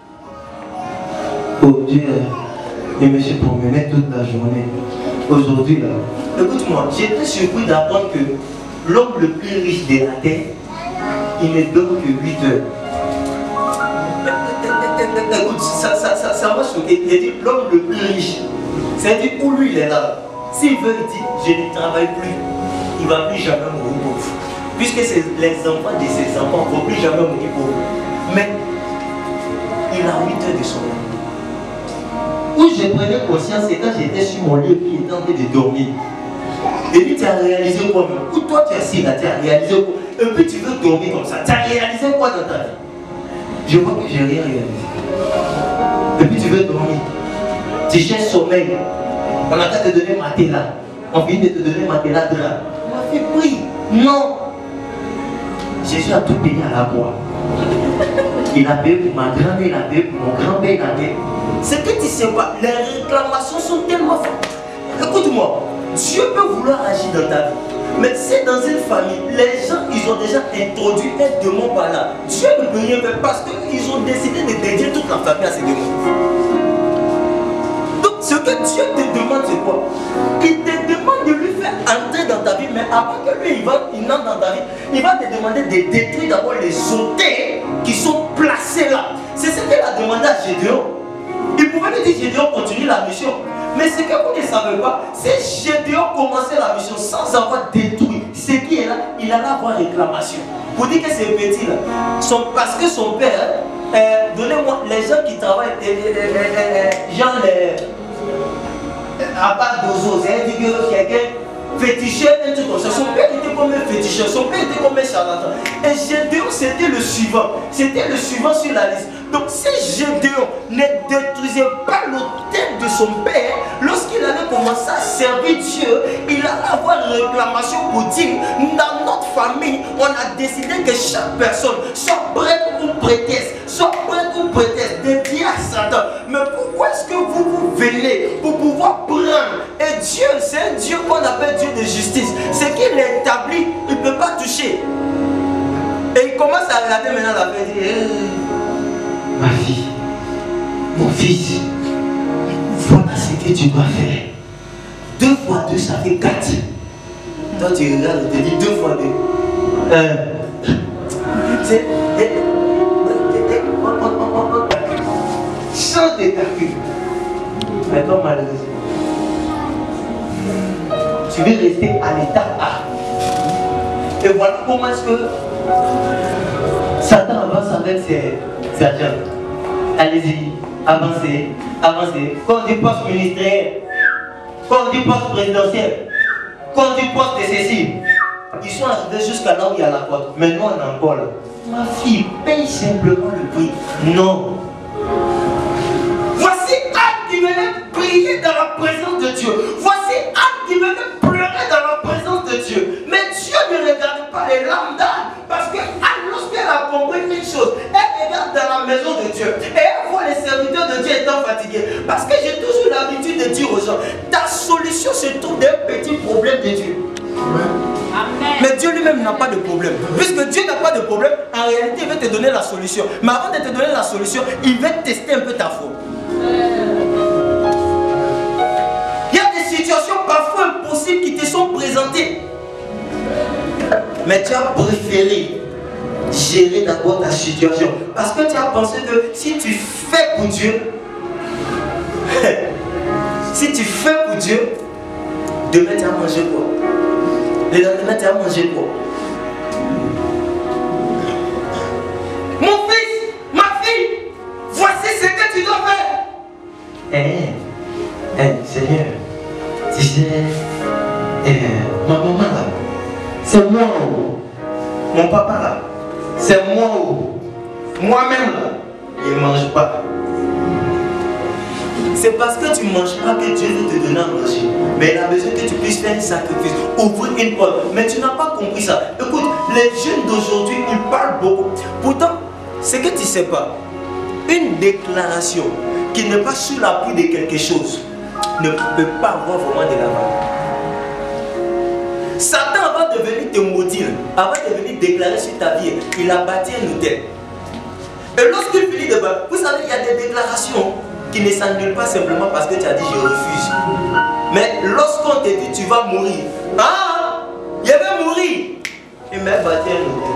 Oh Dieu, je me suis promené toute la journée. Aujourd'hui, là, écoute-moi, j'étais surpris d'apprendre que l'homme le plus riche de la terre, il ne donne que huit heures. Écoute, ça, ça, ça, ça m'a choqué. Il dit l'homme le plus riche. C'est-à-dire où lui il est là. S'il veut, il dit je ne travaille plus. Il ne va plus jamais mourir pauvre. Puisque les enfants de ses enfants ne vont plus jamais mourir pauvre. Mais il a huit heures de sommeil. Où je prenais conscience, c'est quand j'étais sur mon lit et puis il était en train de dormir. Et puis tu as réalisé quoi même? Ou toi tu es assis là, tu as réalisé quoi? Et puis tu veux dormir comme ça. Tu as réalisé quoi dans ta vie? Je vois que j'ai rien réalisé. Et puis tu veux dormir. Tu cherches sommeil. On a qu'à te donner matelas. On vient de te donner matelas de là. On m'a fait prie. Non. Jésus a tout payé à la croix. Il a payé pour ma grand-mère, il a payé pour mon grand-père, il a payé. C'est que tu sais pas, les réclamations sont tellement fortes. Écoute-moi, Dieu peut vouloir agir dans ta vie. Mais c'est dans une famille, les gens, ils ont déjà introduit un démon par là. Dieu ne peut rien faire parce qu'ils ont décidé de dédier toute la famille à ces démons. Donc, ce que Dieu te demande, c'est quoi? Il te demande de lui faire entrer dans ta vie, mais avant que lui, il, va, il entre dans ta vie, il va te demander de détruire d'abord les autels qui sont placés là. C'est ce qu'il a demandé à Gédéon. Il pouvait lui dire, Gédéon, continue la mission. Mais ce que vous ne savez pas, c'est Gédéon commençait la mission sans avoir détruit ce qui est là, il allait avoir réclamation. Pour dire que c'est petit là, son, parce que son père, euh, donnez-moi les gens qui travaillent, euh, euh, euh, euh, genre les, à part d'ozo, c'est-à-dire que quelqu'un féticheur, un truc comme ça. Son père était comme un féticheur, son père était comme un charlatan. Et Gédéon, c'était le suivant. C'était le suivant sur la liste. Donc si Gédéon ne détruisait pas l'autel de son père, lorsqu'il allait commencer à servir Dieu, il allait avoir une réclamation pour dire, dans notre famille, on a décidé que chaque personne soit prête ou prêtresse, soit prête ou prêtresse, dédiée à Satan. Mais pourquoi est-ce que vous, vous venez pour pouvoir prendre? Et Dieu, c'est un Dieu qu'on appelle Dieu de justice. Ce qu'il établit, il ne peut pas toucher. Et il commence à regarder maintenant la paix et dire, eh, ma fille, mon fils, voilà ce que tu dois faire. Deux fois deux, ça fait quatre. Toi, tu regardes et te dis deux fois deux. Euh, c'est... Change de calcul. Mais toi, malheureusement, tu veux rester à l'état A. Et voilà comment est-ce que Satan avance avec ses, ses agents. Allez-y, avancez, avancez. Quand on dit poste ministériel, quand on dit poste présidentiel, quand on dit poste de ceci, ils sont arrivés jusqu'à là où il y a la porte. Mais nous, on est encore là. Ma fille, paye simplement le prix. Non. Voici Anne qui venait prier dans la présence de Dieu. Voici Anne qui venait pleurer dans la présence de Dieu. Mais Dieu ne regarde pas les larmes d'Anne. Parce que Anne, lorsqu'elle a compris une chose, elle regarde dans la maison de Dieu. Et elle voit les serviteurs de Dieu étant fatigués. Parce que j'ai toujours l'habitude de dire aux gens, ta solution se trouve dans un petit problème de Dieu. Amen. Mais Dieu lui-même n'a pas de problème. Puisque Dieu n'a pas de problème, en réalité, il va te donner la solution. Mais avant de te donner la solution, il va tester un peu ta foi. Il y a des situations parfois impossibles qui te sont présentées. Mais tu as préféré gérer d'abord ta situation. Parce que tu as pensé que si tu fais pour Dieu, si tu fais pour Dieu, demain tu as mangé quoi? Le lendemain tu as mangé quoi? Mon fils, ma fille, voici ce que tu dois faire. Eh, eh, Seigneur, tu sais, eh, ma maman là, c'est moi, mon papa là, c'est moi, moi-même là, il ne mange pas. C'est parce que tu ne manges pas que Dieu veut te donner à manger. Mais il a besoin que tu puisses faire un sacrifice, ouvrir une porte. Mais tu n'as pas compris ça. Écoute, les jeunes d'aujourd'hui, ils parlent beaucoup. Pourtant, ce que tu ne sais pas, une déclaration qui n'est pas sous l'appui de quelque chose ne peut pas avoir vraiment de la valeur. Satan, avant de venir te maudire, avant de venir déclarer sur ta vie, il a bâti un hôtel. Et lorsqu'il finit de bâtir, vous savez, il y a des déclarations qui ne s'annulent pas simplement parce que tu as dit je refuse. Mais lorsqu'on te dit tu vas mourir, ah, il va mourir, il m'a bâti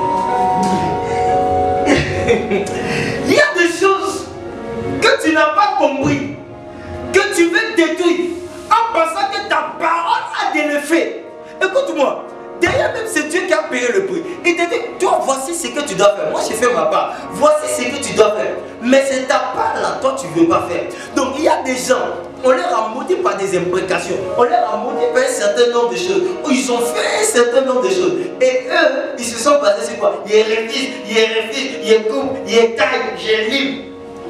un hôtel. Il y a des choses que tu n'as pas compris, que tu veux détruire en pensant que ta parole a des effets. Écoute-moi, derrière même c'est Dieu qui a payé le prix. Il te dit, toi voici ce que tu dois faire. Moi j'ai fait ma part. Voici ce que tu dois faire. Mais c'est ta part là, toi tu ne veux pas faire. Donc il y a des gens, on leur a maudit par des imprécations. On leur a maudit par un certain nombre de choses. Où ils ont fait un certain nombre de choses. Et eux, ils se sont basés sur quoi? Ils refusent, ils refusent, ils coupent, ils taillent, ils livrent.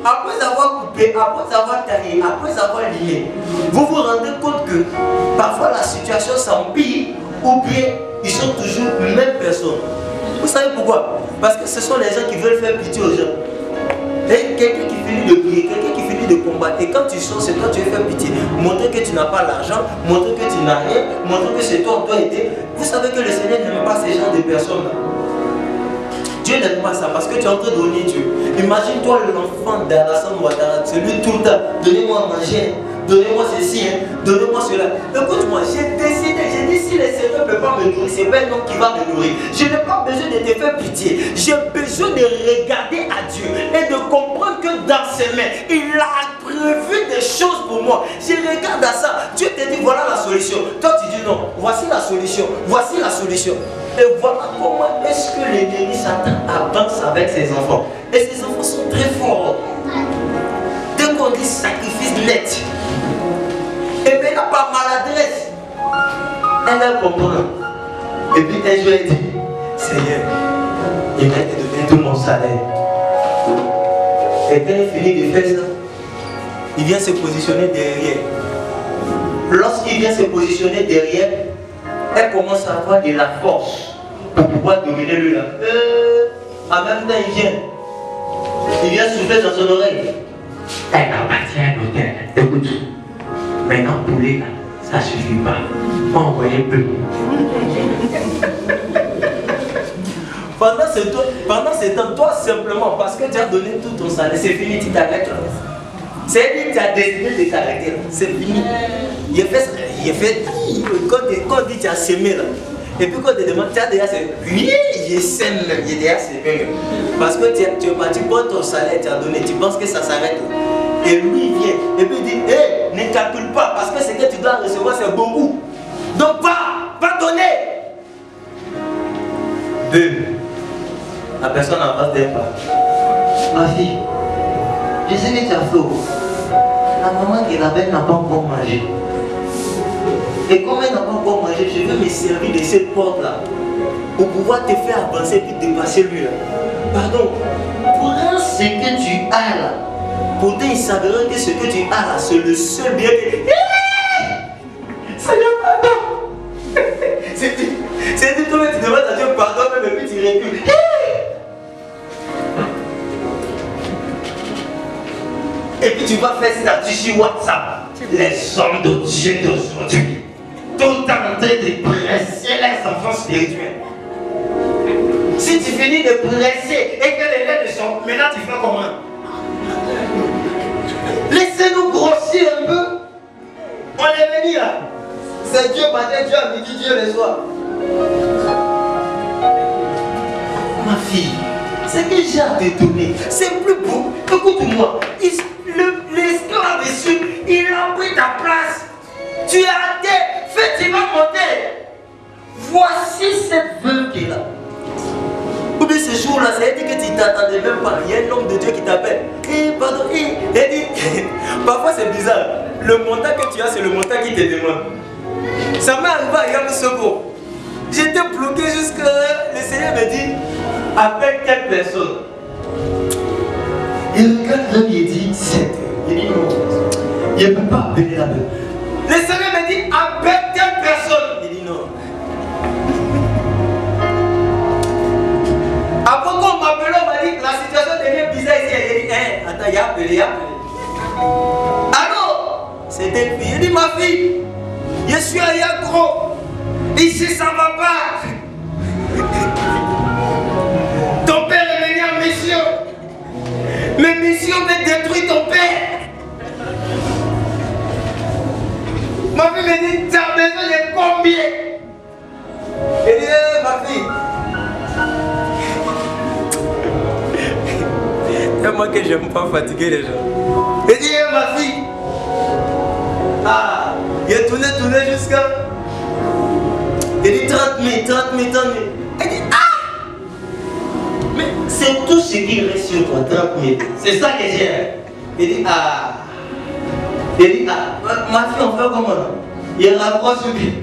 après avoir coupé, après avoir taillé, après avoir lié, vous vous rendez compte que parfois la situation s'empire ou bien ils sont toujours les mêmes personnes. Vous savez pourquoi? Parce que ce sont les gens qui veulent faire pitié aux gens. Et quelqu'un qui finit de prier, quelqu'un qui finit de combattre, et quand tu sors, c'est toi tu veux faire pitié. Montrer que tu n'as pas l'argent, montrer que tu n'as rien, montrer que c'est toi on doit aider. Vous savez que le Seigneur n'aime pas ces gens de personnes-là. Dieu n'aime pas ça parce que tu es en train de donner Dieu. Imagine-toi l'enfant d'Alassane Ouattara, celui tout le temps, donnez-moi à manger, donnez-moi ceci, hein, donnez-moi cela. Écoute-moi, j'ai décidé, j'ai dit si le Seigneur ne peut pas me nourrir, c'est pas un homme qui va me nourrir. Je n'ai pas besoin de te faire pitié. J'ai besoin de regarder à Dieu et de comprendre que dans ses mains, il a prévu des choses pour moi. Je regarde à ça. Dieu te dit voilà la solution. Toi tu dis non, voici la solution, voici la solution. Et voilà comment est-ce que l'ennemi Satan avance avec ses enfants. Et ses enfants sont très forts. Dès qu'on dit sacrifice net, et maintenant par maladresse, elle a compris. Et puis un jour elle dit, Seigneur, il va te donner tout mon salaire. Et quand il finit de faire ça, il vient se positionner derrière. Lorsqu'il vient se positionner derrière, elle commence à avoir de la force pour pouvoir dominer lui là. Euh, en même temps, il vient. Il vient souffler dans son oreille. Elle appartient à l'hôtel. Écoute, maintenant pour lui là, ça ne suffit pas. Faut envoyer peu. Pendant ce temps, pendant ce temps, toi simplement, parce que tu as donné tout ton salaire, c'est fini, tu t'arrêtes là. C'est lui qui a décidé de t'arrêter là. C'est fini. Il a fait, il a fait, quand, quand on dit tu as semé là, et puis quand on te demande, tu as déjà semé, oui, il sème même, il est déjà semé. Parce que tu, tu es parti prendre ton salaire, tu as donné, tu penses que ça s'arrête là. Et lui il vient, et puis il dit, hé, hey, ne calcule pas, parce que ce que tu dois recevoir c'est beaucoup. Donc va, va donner. Deux. La personne en face d'elle parle. Ma fille, je sais que tu as faim. La maman qui est là-bas n'a pas encore mangé. Et comme elle n'a pas encore mangé, je veux me servir de cette porte-là pour pouvoir te faire avancer et dépasser lui là. Pardon, prends ce que tu as là. Pourtant, il s'avère que ce que tu as là, c'est le seul bien que... Seigneur, pardon. C'est dit, c'est dit, toi tu demandes à Dieu pardon, même et puis tu recules. Et puis tu vas faire statut sur WhatsApp. Les hommes de Dieu d'aujourd'hui, tout en train de presser les enfants spirituels. Si tu finis de presser et que les lettres sont... Maintenant tu fais comment? Laissez-nous grossir un peu. On est venu là. C'est Dieu matin, Dieu à midi, Dieu le soir. Ma fille, ce que j'ai à te donner, c'est plus beau. Écoute-moi, l'esclave est sûr, il a pris ta place. Tu es à terre, fais, tu vas monter. Voici cette veuve qui est là. Ou bien ce jour-là, ça a dit que tu t'attendais même pas. Il y a un homme de Dieu qui t'appelle. Eh, pardon, eh, eh, dit, parfois c'est bizarre. Le montant que tu as, c'est le montant qui te demande. Ça m'est arrivé à Yann Soko. J'étais bloqué jusqu'à... Le Seigneur me dit, appelle quelle personne. Il regarde l'homme, il dit, c'est... Il dit non. Il ne peut pas appeler la même. Le Seigneur me dit, appelle telle personne. Il dit non. Après qu'on m'appelle, on m'a dit, la situation devient bizarre ici. Il dit, hein, attends, il a appelé, il a appelé. Allô? C'était une fille. Il dit, ma fille, je suis à Yagro. Ici, ça ne va pas. Ton père est venu en mission. Mais mission veut détruire ton père. Ma fille me dit, tu as besoin de combien? Il dit, eh, ma fille. C'est moi que je n'aime pas fatiguer les gens. Il dit, eh, ma fille. Ah, il a tourné, tourné jusqu'à... Il dit trente mille, trente mille, trente mille. Il dit, ah! Mais c'est tout ce qui reste sur toi, trente mille. C'est ça que j'ai. Il dit, ah. Il dit, ah, ma fille, on fait comment là? Il rapproche le pied.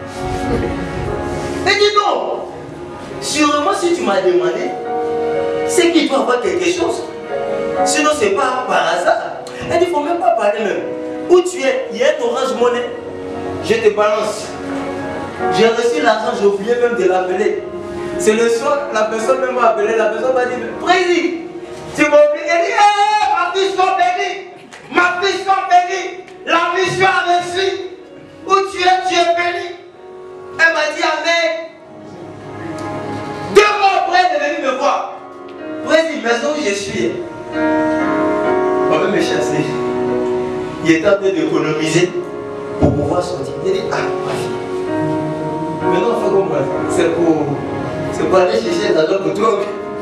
Il dit, non. Sûrement, si tu m'as demandé, c'est qu'il doit avoir quelque chose. Sinon, c'est pas par hasard. Elle dit, il ne faut même pas parler même. Où tu es? Il y a un Orange Money. Je te balance. J'ai reçu l'argent, j'ai oublié même de l'appeler. C'est le soir, la personne même m'a appelé, la personne m'a dit, Président, tu m'as oublié. Elle dit, hey, ma fille soit bénie. Ma fille soit bénie. La mission a reçu. Où tu es, tu es béni. Elle m'a dit, Amen. Deux mois après, elle est venue me voir. Président, maison où je suis. On va me chasser. Il était en train d'économiser pour pouvoir sortir. Il dit, ah, ma fille. Maintenant, on fait comme moi. C'est pour, c'est pour aller chercher l'argent pour toi.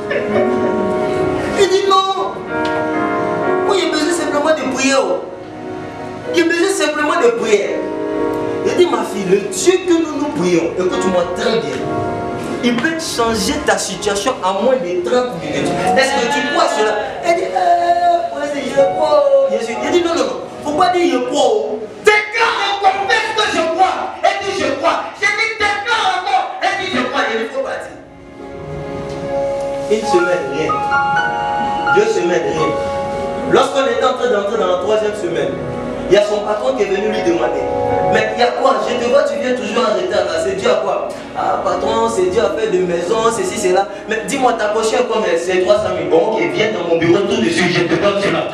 Il dit, non. Moi, j'ai besoin simplement de prier. J'ai besoin simplement de prier. Il dit, ma fille, le Dieu que nous nous prions, écoute-moi très bien. Il peut changer ta situation à moins de trente minutes. Est-ce que tu crois cela? Elle dit, eh, je crois. Il dit, non, non, non. Faut pas dire je crois. Déclare et confesse que je crois. Elle dit, je crois. J'ai dit, déclare encore. Elle dit, je crois. Il faut pas dire. Une semaine, rien. Deux semaines, rien. Lorsqu'on était en train d'entrer dans la troisième semaine, il y a son patron qui est venu lui demander, mais il y a quoi? Je te vois, tu viens toujours en retard là. C'est dû à quoi? Ah patron, c'est dû à faire de maison, ceci, c'est là. Mais dis-moi, ta poche est comme c'est trois cent mille. Bon, ok, viens dans mon bureau tout de suite, je te donne cela.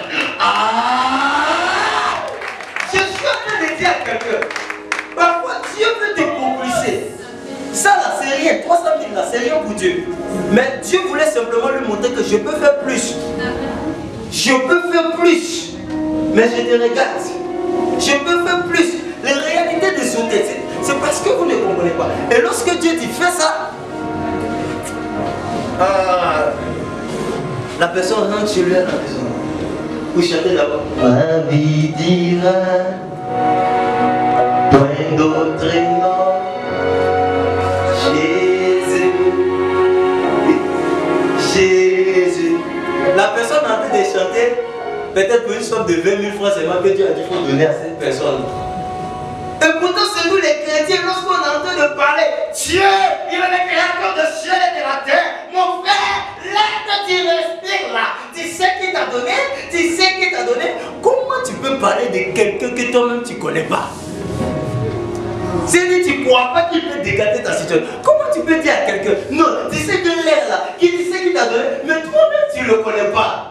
Ah! Je suis en train de dire à quelqu'un, parfois Dieu veut te propulser. Ça là, c'est rien. trois cent mille là, c'est rien pour Dieu. Mais Dieu voulait simplement lui montrer que je peux faire plus. Je peux faire plus. Mais je te regarde. Je peux faire plus. Les réalités de son tête, c'est parce que vous ne comprenez pas. Et lorsque Dieu dit fais ça, ah, la personne rentre chez lui à la maison. Vous chantez d'abord. Ma vie dira, point d'autre nom. Jésus, Jésus. La personne est en train de chanter. Peut-être pour une somme de vingt mille francs, c'est moi que Dieu a dit qu'il faut donner à cette personne. Et pourtant, c'est nous les chrétiens, lorsqu'on est en train de parler, Dieu, il est le créateur de ciel et de la terre. Mon frère, l'air que tu respires là, tu sais qui t'a donné, tu sais qui t'a donné. Comment tu peux parler de quelqu'un que toi-même tu ne connais pas? C'est-à-dire, tu ne crois pas qu'il peut dégager ta situation. Comment tu peux dire à quelqu'un, non, tu sais que l'air là, qui tu sais qui t'a donné, mais toi-même tu ne le connais pas.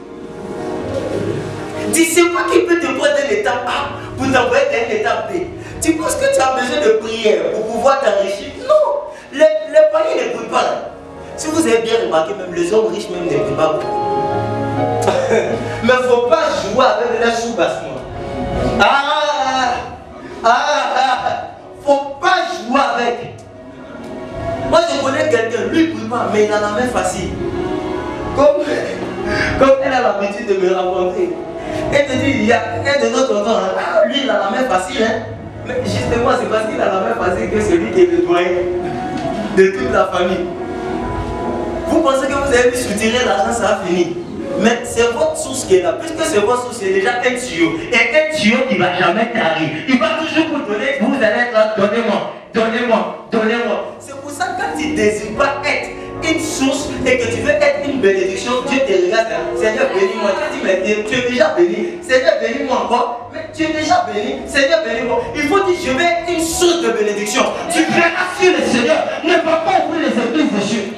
Tu ne sais pas qu'il peut te prendre d'un état A pour t'envoyer d'un état B. Tu penses que tu as besoin de prière pour pouvoir t'enrichir? Non! Les, les païens ne prient pas là. Si vous avez bien remarqué, même les hommes riches même ne prient pas beaucoup. Mais il ne faut pas jouer avec la sous-bassement. Ah! Ah! Faut pas jouer avec. Moi je connais quelqu'un, lui il ne prie pas, mais il a la main facile. Comme, comme elle a l'habitude de me rencontrer. Elle te dit, il y a un de notre temps, hein, lui il a la main facile, hein. Mais justement c'est parce qu'il a la main facile que celui qui est le doyen de toute la famille. Vous pensez que vous avez pu soutirer l'argent, ça a fini. Mais c'est votre source qui est là, puisque c'est votre source, c'est déjà un tuyau. Et un tuyau qui ne va jamais tarir. Il va toujours vous donner, vous allez être là, donnez-moi, donnez-moi, donnez-moi. C'est pour ça que quand tu ne désires pas être une source et que tu veux être une bénédiction, Dieu te regarde, Seigneur bénis-moi. Tu dis, mais tu es déjà béni, Seigneur bénis-moi encore, mais tu es déjà béni, Seigneur bénis-moi. Il faut dire, je veux être une source de bénédiction. Tu verras sur le Seigneur, ne va pas ouvrir les églises de Dieu.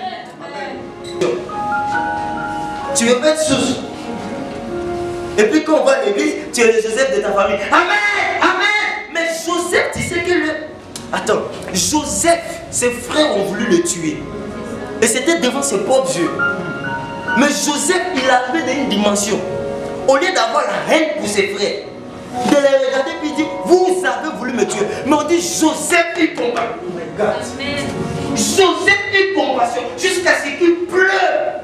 Tu veux être source. Et puis quand on va à l'église, tu es le Joseph de ta famille. Amen, amen. Mais Joseph, tu sais que le... Attends, Joseph, ses frères ont voulu le tuer. Et c'était devant ses propres yeux. Mais Joseph, il est arrivé dans une dimension. Au lieu d'avoir la haine pour ses frères, de les regarder et il dit, vous avez voulu me tuer. Mais on dit, Joseph, il combat. Oh my God. Amen. Joseph, il compassion jusqu'à ce qu'il pleure.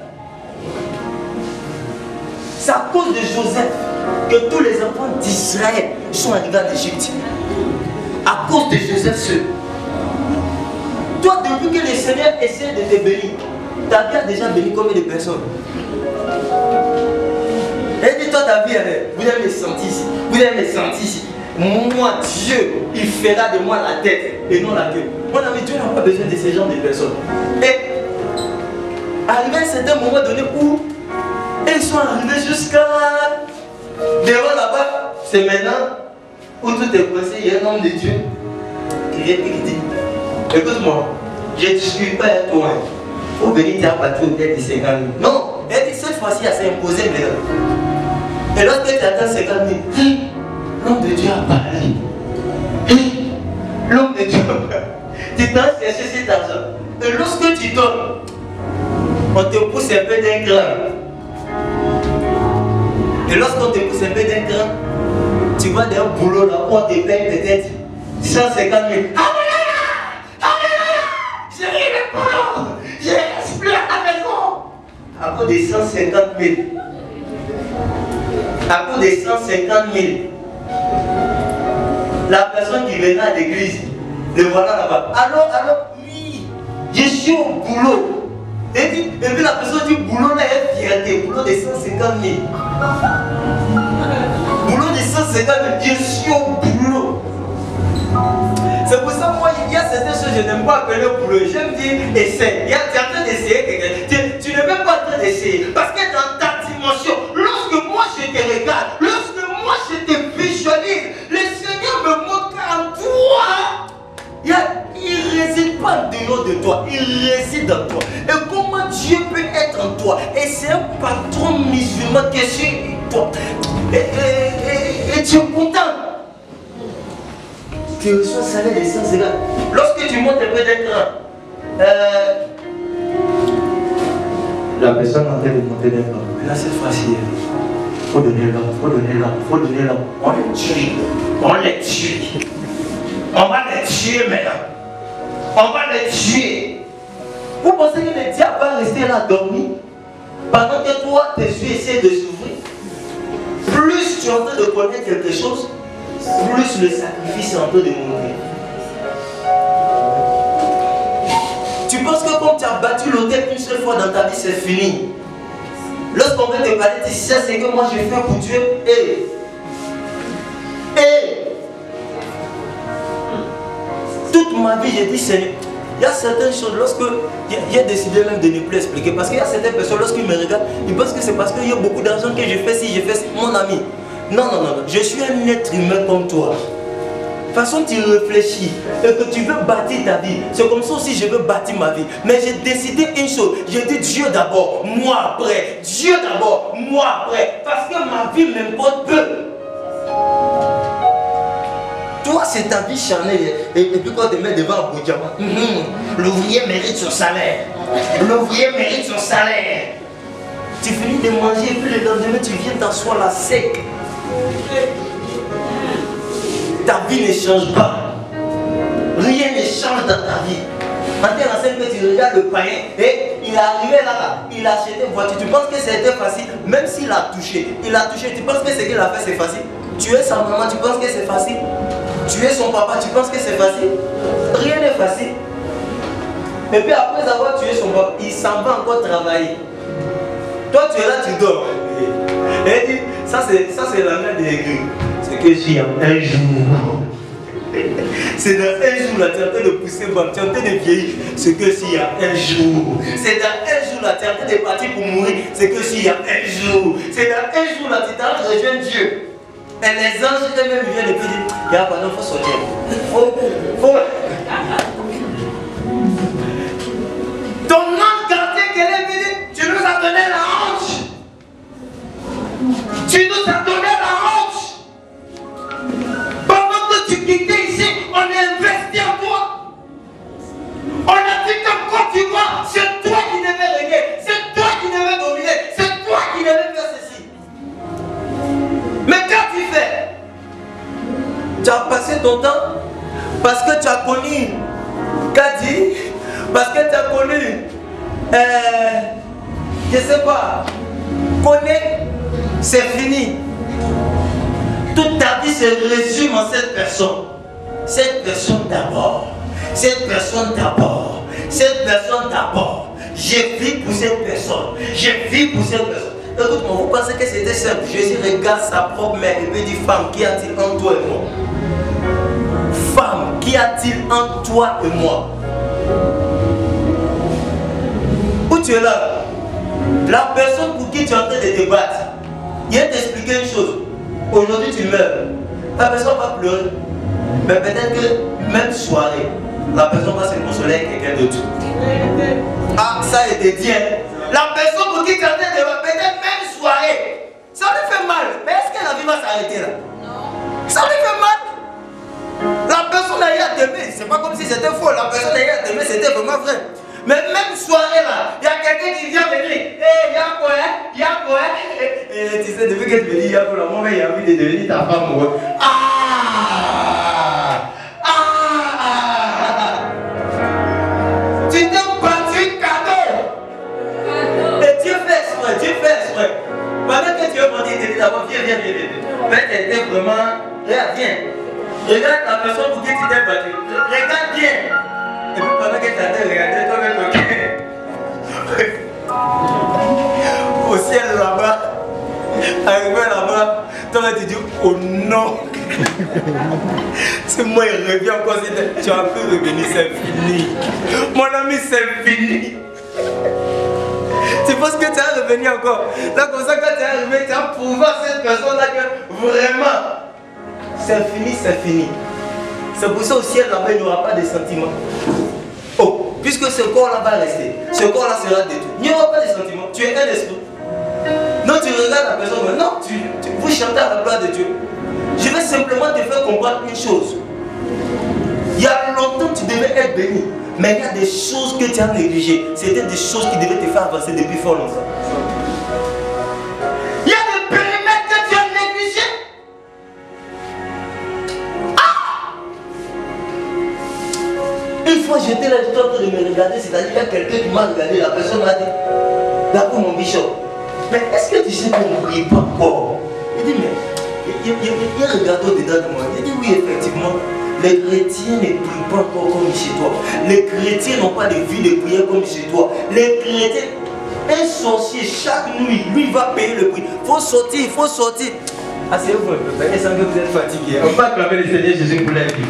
C'est à cause de Joseph que tous les enfants d'Israël sont arrivés en Égypte. À cause de Joseph seul. Toi, depuis que le Seigneur essaie de te bénir, ta vie a déjà béni combien de personnes? Et dis-toi ta vie, vous avez me sentir ici, vous avez me sentir ici. Moi, Dieu, il fera de moi la tête et non la queue. Mon ami, Dieu n'a pas besoin de ce genre de personnes. Et arrivé à un certain moment donné où Et ils sont arrivés jusqu'à devant là-bas. C'est maintenant où tout est coincé. Il y a un homme de Dieu qui vient et qui dit, écoute-moi, je ne discute pas avec toi. Il faut venir t'as battu au tête de cinquante mille. Non, elle dit cette fois-ci, elle s'est imposée maintenant. Et lorsque tu attends cinquante mille, l'homme de Dieu a parlé. L'homme de Dieu a parlé. Tu t'en cherché cet argent. Et lorsque tu donnes, on te pousse un peu d'un grain. Et lorsqu'on te pousse un peu d'un grain, tu vas dans un boulot là où on te paye peut-être cent cinquante mille. Ah là là, ah là là, j'ai rien de boulot, je reste plus à la maison. À cause des cent cinquante mille. À cause des cent cinquante mille. La personne qui venait à l'église, le voilà là-bas. Alors, alors, oui, je suis au boulot. Et puis, et puis la personne du boulot là est fierté, boulot de cent cinquante mille. Boulot de cent cinquante mille, je suis au boulot. C'est pour ça moi, il y a certaines choses que je n'aime pas appeler le boulot. J'aime dire essaye. Il y a tu es en train d'essayer quelqu'un. Tu, tu n'es même pas en train d'essayer. Parce que dans ta dimension, lorsque moi je te regarde, lorsque moi je te visualise, le Seigneur me montre qu'en toi, il ne réside pas en dehors de toi, il réside en toi. Et comment Dieu peut être en toi? Et c'est un patron musulman qui est sur toi. Et, et, et, et tu es content. Tu reçois un salaire de cent cinquante. Lorsque tu montes un peu d'un cran, euh, la personne en train de monter d'un cran. Là, cette fois-ci, il faut donner l'homme, il faut donner l'homme, il faut donner l'homme. On les tue, on les tue. On va les tuer maintenant. On va les tuer. Vous pensez que le diable va rester là dormir pendant que toi, tes yeux essaient de s'ouvrir? Plus tu es en train de connaître quelque chose, plus le sacrifice est en train de monter. Tu penses que comme tu as battu l'autel une seule fois dans ta vie, c'est fini. Lorsqu'on vient te parler, tu sais ce que moi j'ai fait pour Dieu. Et, et, toute ma vie, j'ai dit Seigneur, il y a certaines choses, lorsque j'ai décidé même de ne plus expliquer, parce qu'il y a certaines personnes, lorsqu'ils me regardent, ils pensent que c'est parce qu'il y a beaucoup d'argent que je fais si je fais mon ami. Non, non, non, non, je suis un être humain comme toi. De toute façon, tu réfléchis et que tu veux bâtir ta vie. C'est comme ça aussi je veux bâtir ma vie. Mais j'ai décidé une chose, j'ai dit Dieu d'abord, moi après. Dieu d'abord, moi après. Parce que ma vie m'importe peu. Toi, c'est ta vie charnelle. Et, et puis quand on te met devant un Boudjama, mm -hmm, l'ouvrier mérite son salaire. L'ouvrier mérite son salaire. Tu finis de manger et puis le lendemain, tu viens t'asseoir là sec. Ta vie ne change pas. Rien ne change dans ta vie. Maintenant, la scène que tu regardes le païen, et il est arrivé là, là, il a acheté une voiture. Tu penses que c'était facile, même s'il a touché. Il a touché, tu penses que ce qu'il a fait, c'est facile. Tu es sa maman, tu penses que c'est facile. Tu es son papa, tu penses que c'est facile. Rien n'est facile. Et puis après avoir tué son papa, il s'en va encore travailler. Toi, tu es là, tu dors. Et il dit, ça c'est la mère de l'église. C'est que j'ai un jour. C'est dans un jour là, tu es en train de pousser, tu es en train de vieillir. C'est que s'il y a un jour. C'est dans un jour là, tu es en train de partir pour mourir. C'est que s'il y a un jour. C'est dans un jour là, tu es en train de rejoindre Dieu. Et les anges eux-mêmes viennent et puis disent, il y a pardon, il faut sortir. Faut, faut. Ton ange gardien qu'elle est venue, tu nous as donné la hanche. Tu nous as donné la hanche. Pendant que tu quittais ici, on a investi en toi. On a dit que quand tu vois, c'est toi qui devais régler, c'est toi qui devais dominer, c'est toi qui devais faire ceci. Mais quand tu fais, tu as passé ton temps parce que tu as connu Kadi, parce que tu as connu, euh, je ne sais pas, connaître, c'est fini. Toute ta vie se résume en cette personne. Cette personne d'abord. Cette personne d'abord. Cette personne d'abord. Je vis pour cette personne. Je vis pour cette personne. Écoute-moi, vous pensez que c'était simple. Jésus regarde sa propre mère et lui dit, femme, qu'y a-t-il en toi et moi? Femme, qu'y a-t-il en toi et moi? Où tu es là? La personne pour qui tu es en train de te battre, il vient t'expliquer une chose. Aujourd'hui tu meurs. La personne va pleurer. Mais peut-être que même soirée, la personne va se consoler avec quelqu'un d'autre. Ah, ça a été dit. Hein? La personne pour qui tu es en train de battre, peut-être même soirée, ça lui fait mal. Mais est-ce que la vie va s'arrêter là? Non. Ça lui fait mal. La personne a eu à t'aimer. C'est pas comme si c'était faux. La personne a eu à t'aimer, c'était vraiment vrai. Mais même soirée là, il y a quelqu'un qui vient me dire, hé, hey, y'a quoi, hein? Y'a quoi, hein? Et tu sais, depuis que tu me dis, y'a quoi, la maman, il a envie de devenir ta femme. Ah! Ah! Tu t'es battu cadeau! Et Dieu fait exprès, Dieu fait exprès. Pendant que tu veux monter, il te dit d'abord, viens, viens, viens, viens. Mais tu étais vraiment, regarde, viens. Regarde la personne pour qui tu t'es battu. Regarde bien. Et puis pendant que tu as regardé, toi-même, ok. Au ciel là-bas, arrivé là-bas, toi tu dis oh non. C'est moi, il revient encore. Tu as pu revenir, c'est fini. Mon ami, c'est fini. Tu penses que tu as revenu encore. Là, comme ça, quand tu es arrivé, tu as prouvé à cette personne-là que vraiment, c'est fini, c'est fini. C'est pour ça au ciel là-bas, il n'y aura pas de sentiments. Oh, puisque ce corps-là va rester, ce corps-là sera détruit. Il n'y aura pas de sentiments. Tu es un esprit. Non, tu regardes la personne, non, tu, tu, vous chantez à la gloire de Dieu. Je vais simplement te faire comprendre une chose. Il y a longtemps, tu devais être béni. Mais il y a des choses que tu as négligées. C'était des choses qui devaient te faire avancer depuis fort longtemps. Il y a des périmètres que tu as négligés. Ah! Une fois j'étais là, j'étais en train de me regarder, c'est-à-dire qu'il y a quelqu'un qui m'a regardé, la personne m'a dit, d'accord mon bishop, mais est-ce que tu sais qu'on ne prie pas encore? Il dit, mais il y a un regard dedans de moi. Il dit, oui, effectivement. Les chrétiens ne prient pas encore comme chez toi. Les chrétiens n'ont pas de vie de prière comme chez toi. Les chrétiens, un sorcier chaque nuit, lui va payer le prix. Il faut sortir, il faut sortir. Asseyez-vous un peu, et sans que vous êtes fatigué. On va acclamer le Seigneur Jésus pour la vie.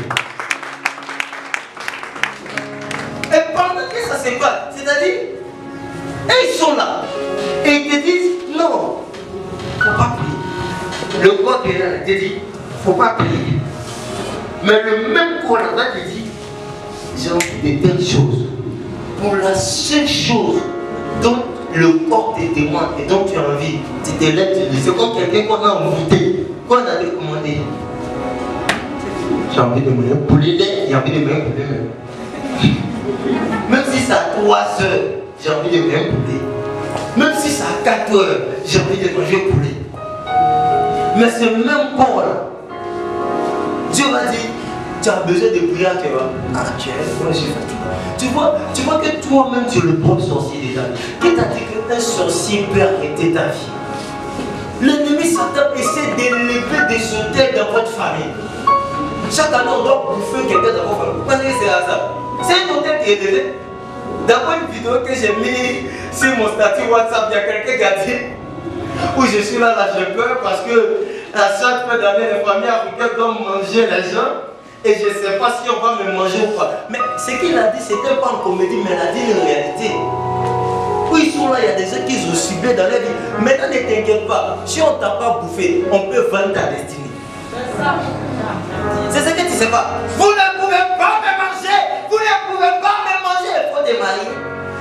Et pendant que ça se passe, c'est-à-dire, ils sont là. Et ils te disent, non, il ne faut pas prier. Le corps qui est là, il te dit, il ne faut pas prier. Mais le même corps là-bas te dit, j'ai envie de telles choses. Pour la seule chose dont le corps te témoigne et dont tu as envie, tu te lèves, c'est comme quelqu'un qu'on a envoûté, qu'on a recommandé. J'ai envie de manger un poulet, j'ai envie de manger un poulet. Même si c'est à trois heures, j'ai envie de manger un poulet. Même si c'est à quatre heures, j'ai envie de manger un poulet. Mais ce même corps là, Dieu va dire, tu as besoin de prier à toi. Ah, tu es, moi je suis fatigué. Tu vois, tu vois que toi-même tu es le propre sorcier déjà. Qui t'a dit qu'un sorcier peut arrêter ta vie? L'ennemi Satan essaie d'élever des hôtels dans votre famille. Chaque année on doit bouffer quelqu'un dans votre famille. Vous pensez que c'est à ça? C'est un hôtel qui est élevé. Dans une vidéo que j'ai mis sur mon statut WhatsApp, il y a quelqu'un qui a dit où je suis là, là je pleure parce que à chaque fin d'année, les familles africaines doivent manger les gens et je ne sais pas si on va me manger ou pas. Mais ce qu'il a dit, c'était pas en comédie, mais il a dit une réalité. Où ils sont là, il y a des gens qui ont ciblé dans leur vie. Maintenant, ne t'inquiète pas, si on ne t'a pas bouffé, on peut vendre ta destinée. C'est ce que tu ne sais pas. Vous ne pouvez pas me manger, vous ne pouvez pas me manger, il faut te marier.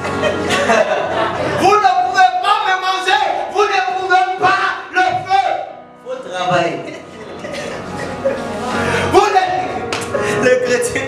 Vous ne pouvez pas me manger, vous ne pouvez pas le feu. Travail. Vous les, les chrétiens.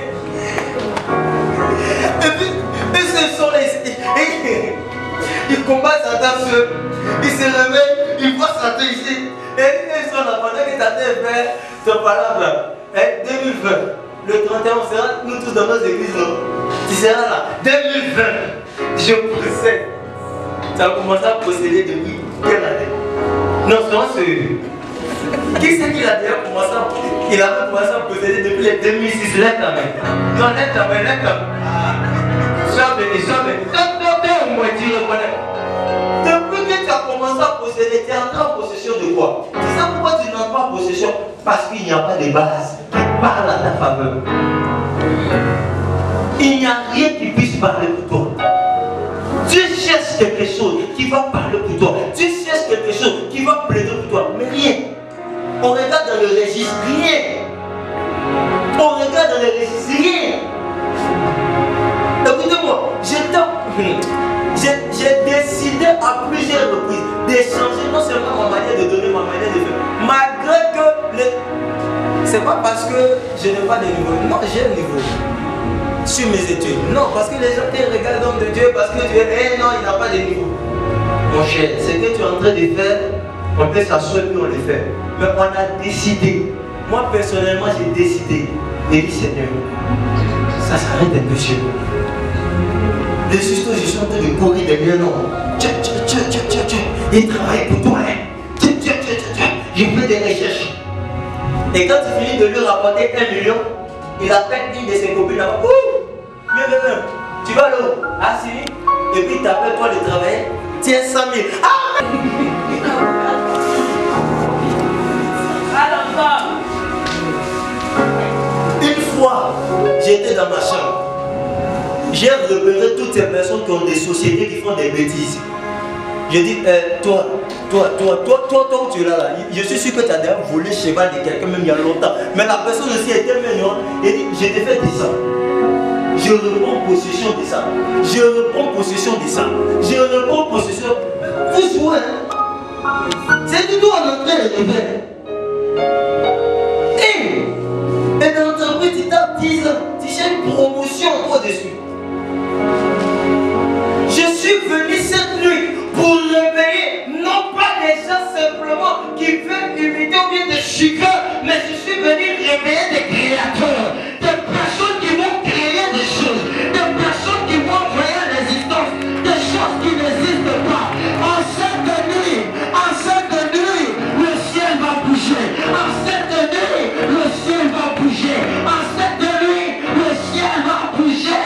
Et puis, ils se sont les. Ils, ils combattent Satan sur eux. Ils se réveillent, ils voient Satan ici. Et ils sont là pendant que Satan fait ton palabre là. deux mille vingt. Le trente et un, on sera nous tous dans nos églises. Non? Tu seras là. deux mille vingt. Je possède. Ça a commencé à posséder depuis quelle année? Non, c'est ce. Qui c'est qui a déjà commencé à, il avait commencé à posséder depuis les deux mille six? Lève ta main. Non, lève ta main, lève ta main. Sois béni, sois béni. Depuis que tu as commencé à posséder, tu es entré en possession de quoi? Tu sais pourquoi tu n'entres pas en possession? Parce qu'il n'y a pas de base qui parle à ta faveur. Il n'y a rien qui puisse parler pour toi. Dieu cherche quelque chose qui va parler pour toi. Dieu cherche quelque chose qui va plaider pour toi. Mais rien. On regarde dans le registre, rien. On regarde dans le registre, rien. Écoutez-moi, j'ai décidé à plusieurs reprises de changer non seulement ma manière de donner, ma manière de faire. Malgré que les... c'est pas parce que je n'ai pas de niveau. Non, j'ai un niveau. Sur mes études. Non, parce que les gens te regardent l'homme de Dieu, parce que Dieu est, eh non, il n'a pas de niveau. Mon cher, ce que tu es en train de faire, on peut s'asseoir puis on le fait. Mais on a décidé. Moi personnellement, j'ai décidé. Et dit Seigneur, ça s'arrête un peu chez nous. Les sustos, je suis en train de courir derrière nous. Tiens, tiens, tiens, tiens, tiens, tiens. Il travaille pour toi. Hein. Tiens, tiens, tiens, tiens, tiens. Je fais des recherches. Et quand tu finis de lui rapporter un million, il appelle une de ses copines là-bas. Ouh! Viens, viens, viens. Tu vas là, assis. Et puis tu appelles toi de travailler. Tiens, cent mille. Ah! Une fois, j'étais dans ma chambre. J'ai repéré toutes ces personnes qui ont des sociétés qui font des bêtises. J'ai dit, eh, toi, toi, toi, toi, toi, toi, où tu es là, là, je suis sûr que tu as déjà volé le cheval de quelqu'un, même il y a longtemps. Mais la personne aussi était mignonne. Elle dit, je t'ai fait ça. Je reprends possession de ça. Je reprends possession de ça. Je reprends possession. Vous jouez, hein? C'est du tout en train de faire. Et, et dans l'entreprise, tu tapes dix ans. Tu cherches une promotion au-dessus. Je suis venu cette nuit pour réveiller, non pas des gens simplement qui veulent imiter ou bien des chicots, mais je suis venu réveiller des créateurs, des personnes qui vont créer des choses, des personnes qui vont créer l'existence, des choses qui n'existent pas. En cette nuit, en cette nuit, le ciel va bouger. En cette nuit, le ciel va bouger. En cette nuit, le ciel va bouger.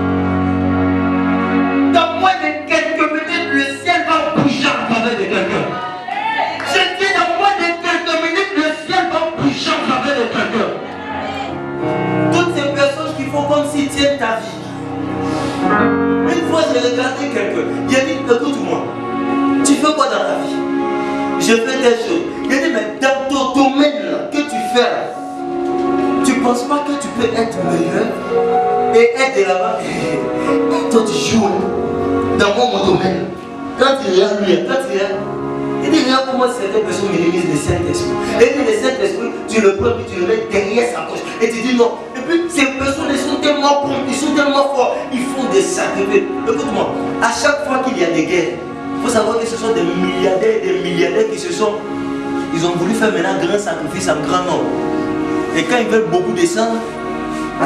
Dans moins de quelques minutes, le ciel va bouger en faveur de quelqu'un. Je dis dans moins de quelques minutes, le ciel va bouger en faveur de quelqu'un. Toutes ces personnes qui font comme s'ils tiennent ta vie. Une fois, j'ai regardé quelqu'un. Il a dit, écoute-moi, tu fais quoi dans la vie? Je fais des choses. Il a dit, mais dans ton domaine là, que tu fais là, tu ne penses pas que tu peux être meilleur et être de là-bas? Toi, tu joues dans mon domaine. Quand tu regardes lui, quand tu regardes, il dit, regarde comment certaines personnes minimisent le Saint-Esprit. Et il dit, le Saint-Esprit, tu le prends et tu le mets derrière sa gauche. Et tu dis non. Et puis, ces personnes, ils sont tellement promptes, ils sont tellement forts, ils font des sacrifices. Écoute-moi, à chaque fois qu'il y a des guerres, il faut savoir que ce sont des milliardaires et des milliardaires qui se sont, ils ont voulu faire maintenant un grand sacrifice en grand nombre. Et quand ils veulent beaucoup descendre, ah,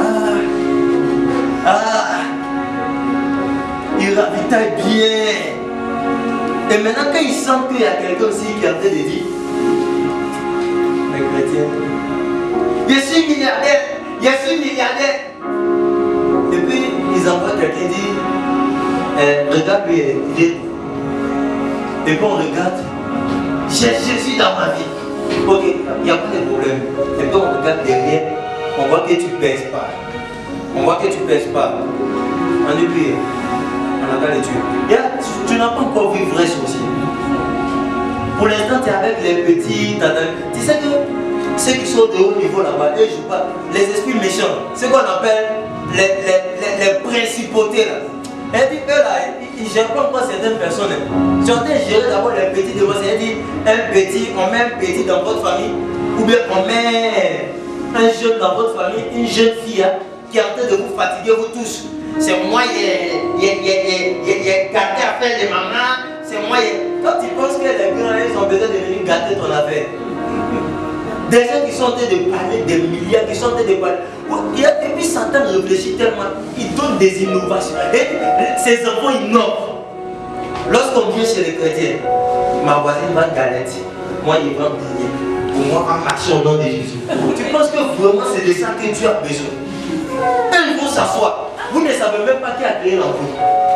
ah, ils ravitaillent bien. Et maintenant, quand ils sentent qu'il y a quelqu'un aussi qui est en train de dire, les chrétiens, je suis milliardaire, je suis milliardaire. Et puis, ils envoient quelqu'un dire, eh, regarde lui, il est. Et puis on regarde, je, je suis dans ma vie. Ok, il n'y a pas de problème. Et puis on regarde derrière, on voit que tu ne pèses pas. On voit que tu ne pèses pas. On est prié. On a les tuer. Yeah, tu, tu n'as pas encore vu vrai aussi. Pour l'instant, tu es avec les petits. Tu sais que ceux qui sont de haut niveau là-bas, ils ne jouent pas. Les esprits méchants, c'est ce qu'on appelle les, les, les, les principautés là. Elle dit, eux là, ils ne gèrent pas encore certaines personnes. Tu es en train de gérer d'abord les petits de votre. Elle dit, un petit, on met un petit dans votre famille. Ou bien on met un jeune dans votre famille, une jeune fille hein, qui est en train de vous fatiguer, vous tous. C'est moi qui ai gâté à faire les mamans. C'est moi qui... Quand tu penses que les grands, ils ont besoin de venir gâter ton affaire. Des gens qui sont en train de parler des milliards, qui sont en train de parler. Et puis Satan réfléchit tellement, il donne des innovations. Et ces enfants innovent. Lorsqu'on vient chez les chrétiens, ma voisine vend galette, moi il vend billet. Pour moi, en marcher au nom de Jésus. Tu penses que vraiment c'est de ça que tu as besoin? Et ils vont s'asseoir. Vous ne savez même pas qui a créé l'enfant.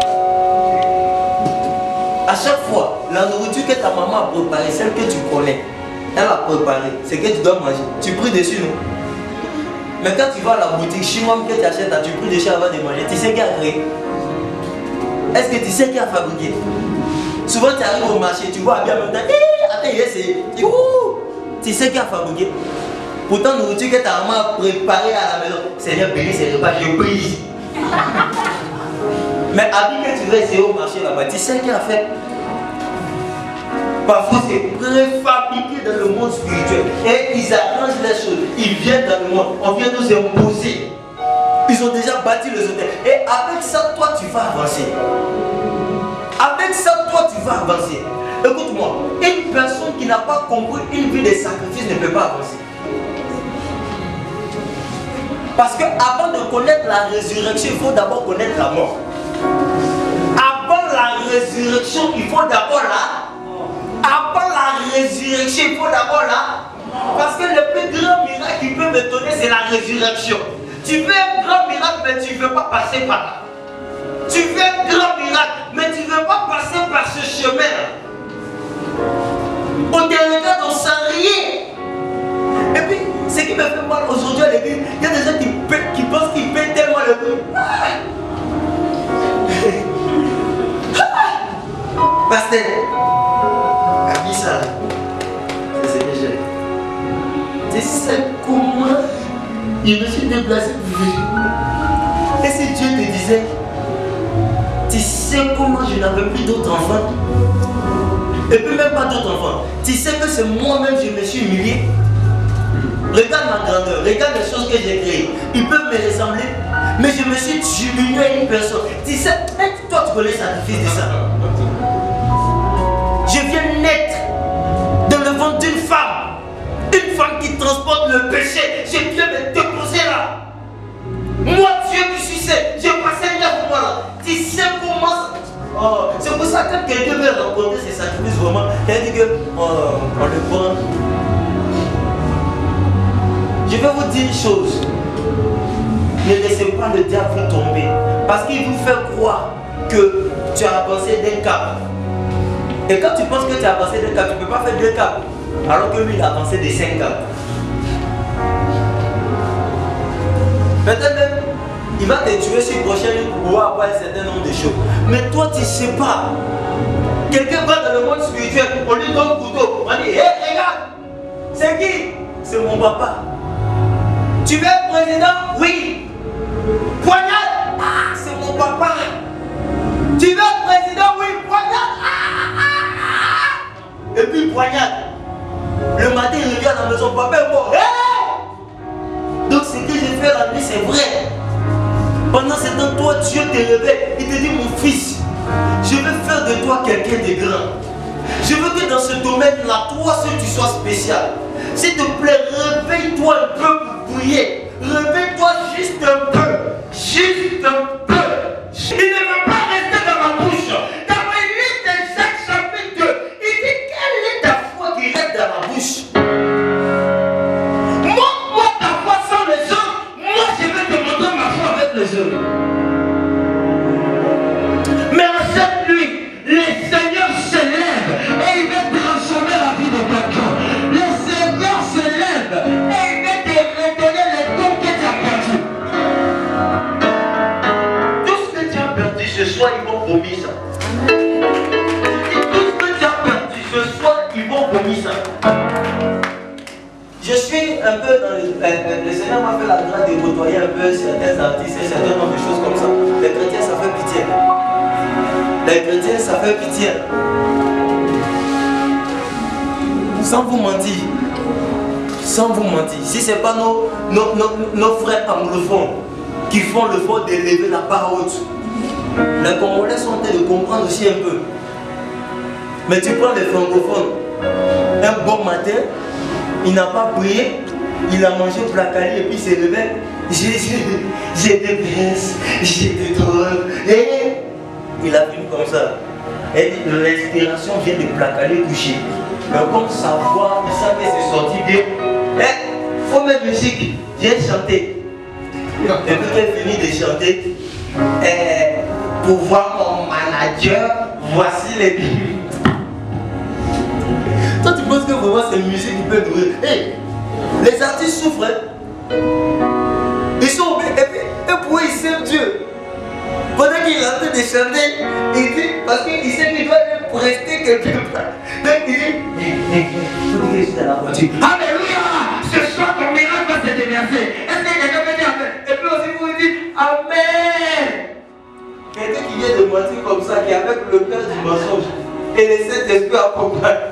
À chaque fois, la nourriture que ta maman a préparée, celle que tu connais, elle a préparé, c'est que tu dois manger. Tu pries dessus, non? Mais quand tu vas à la boutique chinoise que tu achètes, tu pries dessus avant de manger. Tu sais qui a créé? Est-ce que tu sais qui a fabriqué? Souvent tu arrives au marché, tu vois bien même temps, hé, attends, il a essayé. Tu, tu sais qui a fabriqué? Pourtant, nourriture que ta maman a préparée à la maison, Seigneur béni, c'est repas, je prie. Mais habit que tu veux essayer au marché là-bas, tu sais qui a fait? Parfois c'est préfabriqué dans le monde spirituel. Et ils arrangent les choses. Ils viennent dans le monde. On vient nous imposer. Ils ont déjà bâti les hôtels. Et avec ça, toi, tu vas avancer. Avec ça, toi, tu vas avancer. Écoute-moi, une personne qui n'a pas compris une vie de sacrifice ne peut pas avancer. Parce qu'avant de connaître la résurrection, il faut d'abord connaître la mort. Avant la résurrection, il faut d'abord la... Avant la résurrection, il faut d'abord la... Parce que le plus grand miracle qui peut me donner, c'est la résurrection. Tu veux un grand miracle, mais tu ne veux pas passer par là. Tu veux un grand miracle, mais tu ne veux pas passer par ce chemin-là. On te regarde, on sent rien. Et puis, ce qui me fait mal aujourd'hui à l'église, il y a des gens qui, qui pensent qu'ils paient tellement le prix. Pasteur, a dit ça. C'est ce que j'ai. Tu sais comment il me suis déplacé pour venir. Et si Dieu te disait, tu sais comment je n'avais plus d'autres enfants? Et puis même pas d'autres enfants. Tu sais que c'est moi-même je me suis humilié. Regarde ma grandeur, regarde les choses que j'ai créées. Ils peuvent me ressembler, mais je me suis diminué à une personne. Tu sais, toi tu connais le sacrifice de ça. Je viens naître dans le ventre d'une femme. Une femme qui transporte le péché. Je viens me déposer là. Moi, Dieu qui suis saint, j'ai passé neuf mois là. Tu sais comment ça... Oh, c'est pour ça que quand quelqu'un veut rencontrer ces sacrifices vraiment, il dit que oh, on le prend. Je vais vous dire une chose. Ne laissez pas le diable vous tomber. Parce qu'il vous fait croire que tu as avancé d'un cap. Et quand tu penses que tu as avancé d'un cap, tu ne peux pas faire deux caps. Alors que lui, il a avancé des cinq caps. Peut-être même, il va te tuer sur le prochain lieu pour pouvoir avoir un certain nombre de choses. Mais toi, tu ne sais pas. Quelqu'un va dans le monde spirituel, on lui donne un couteau. On dit, hé, hey, regarde, c'est qui? C'est mon papa. Tu veux être président? Oui. Poignard? Ah, c'est mon papa. Tu veux être président? Oui. Poignard? Ah, ah, ah. Et puis poignard. Le matin, il revient à la maison, papa est mort. Hey! Donc ce que j'ai fait la nuit, c'est vrai. Pendant ce temps, toi, Dieu te réveille. Il te dit, mon fils, je veux faire de toi quelqu'un de grand. Je veux que dans ce domaine-là, toi seul, tu sois spécial. S'il te plaît, réveille-toi un peu pour prier. Réveille-toi juste un peu. Juste un peu. Il ne veut pas rester dans ma bouche. Dans ma liste de Jacques chapitre deux, il dit, quelle est ta foi qui reste dans ma bouche? Montre-moi ta foi sans les autres. Moi, je vais te montrer ma foi avec les autres. Mais en cette nuit, le Seigneur se lève et il va transformer la vie de quelqu'un. Le Seigneur se lève et il va te redonner les dons que tu as perdus. Tout ce que tu as perdu ce soir, ils vont vomir ça. Tout ce que tu as perdu ce soir, ils vont vomir ça. Je suis un peu dans le... Euh, le Seigneur m'a fait la grâce de côtoyer un peu certains artistes et certains nombre de choses comme ça. Les chrétiens, ça fait pitié. Les chrétiens, ça fait pitié. Sans vous mentir, sans vous mentir, si ce n'est pas nos, nos, nos, nos frères anglophones qui font le fort d'élever la barre haute, les Congolais sont en train de comprendre aussi un peu. Mais tu prends les francophones, un bon matin, il n'a pas prié, il a mangé placali et puis il s'est levé. J'ai des pinces, j'ai des drogues. Et il a fini comme ça. Et l'inspiration vient de placali coucher. Mais comme sa voix, il savait c'est sorti bien. Eh, faut mettre musique, viens chanter. Et puis qu'elle finit de chanter, eh, pour voir mon manager, voici les billes. Toi tu penses que vraiment c'est une musique qui peut nourrir. Hey, les artistes souffrent. Hein? Ils sont obligés. Et puis, et pour eux, ils servent Dieu. Pendant qu'ils il est en train de chanter, il dit, parce qu'il sait qu'il doit être prester quelque part. Donc il dit, hé, hé, hé, faut dire que je suis dans la voiture. Alléluia! Ce soir, ton miracle va se déverser. Est-ce que quelqu'un peut dire Amen? Et puis aussi, vous dites Amen. Quelqu'un qui vient de mentir comme ça, qui est avec le cœur du mensonge, et le Saint-Esprit accompagne.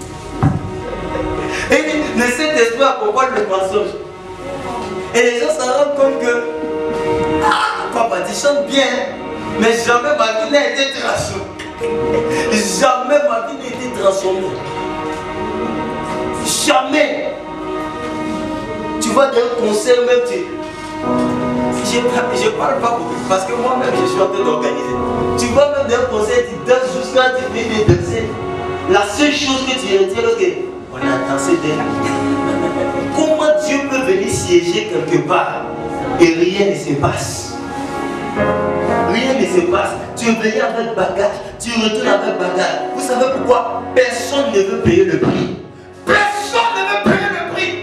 Et le Saint-Esprit accompagne le mensonge. Et les gens s'en rendent compte que, ah, papa, tu chantes bien, mais jamais ma vie n'a été transformée. Jamais ma vie n'a été transformée. Jamais. Tu vois d'un concert même, tu... Je ne parle pas beaucoup, parce que moi-même je suis en train d'organiser. Tu vois même d'un concert, tu danses jusqu'à tu finis de danser. La seule chose que tu retiens, c'est qu'on a dansé déjà. Comment Dieu peut venir siéger quelque part et rien ne se passe? Rien ne se passe. Tu es venu avec bagage, tu retournes avec bagage. Vous savez pourquoi? Personne ne veut payer le prix. Personne ne veut payer le prix.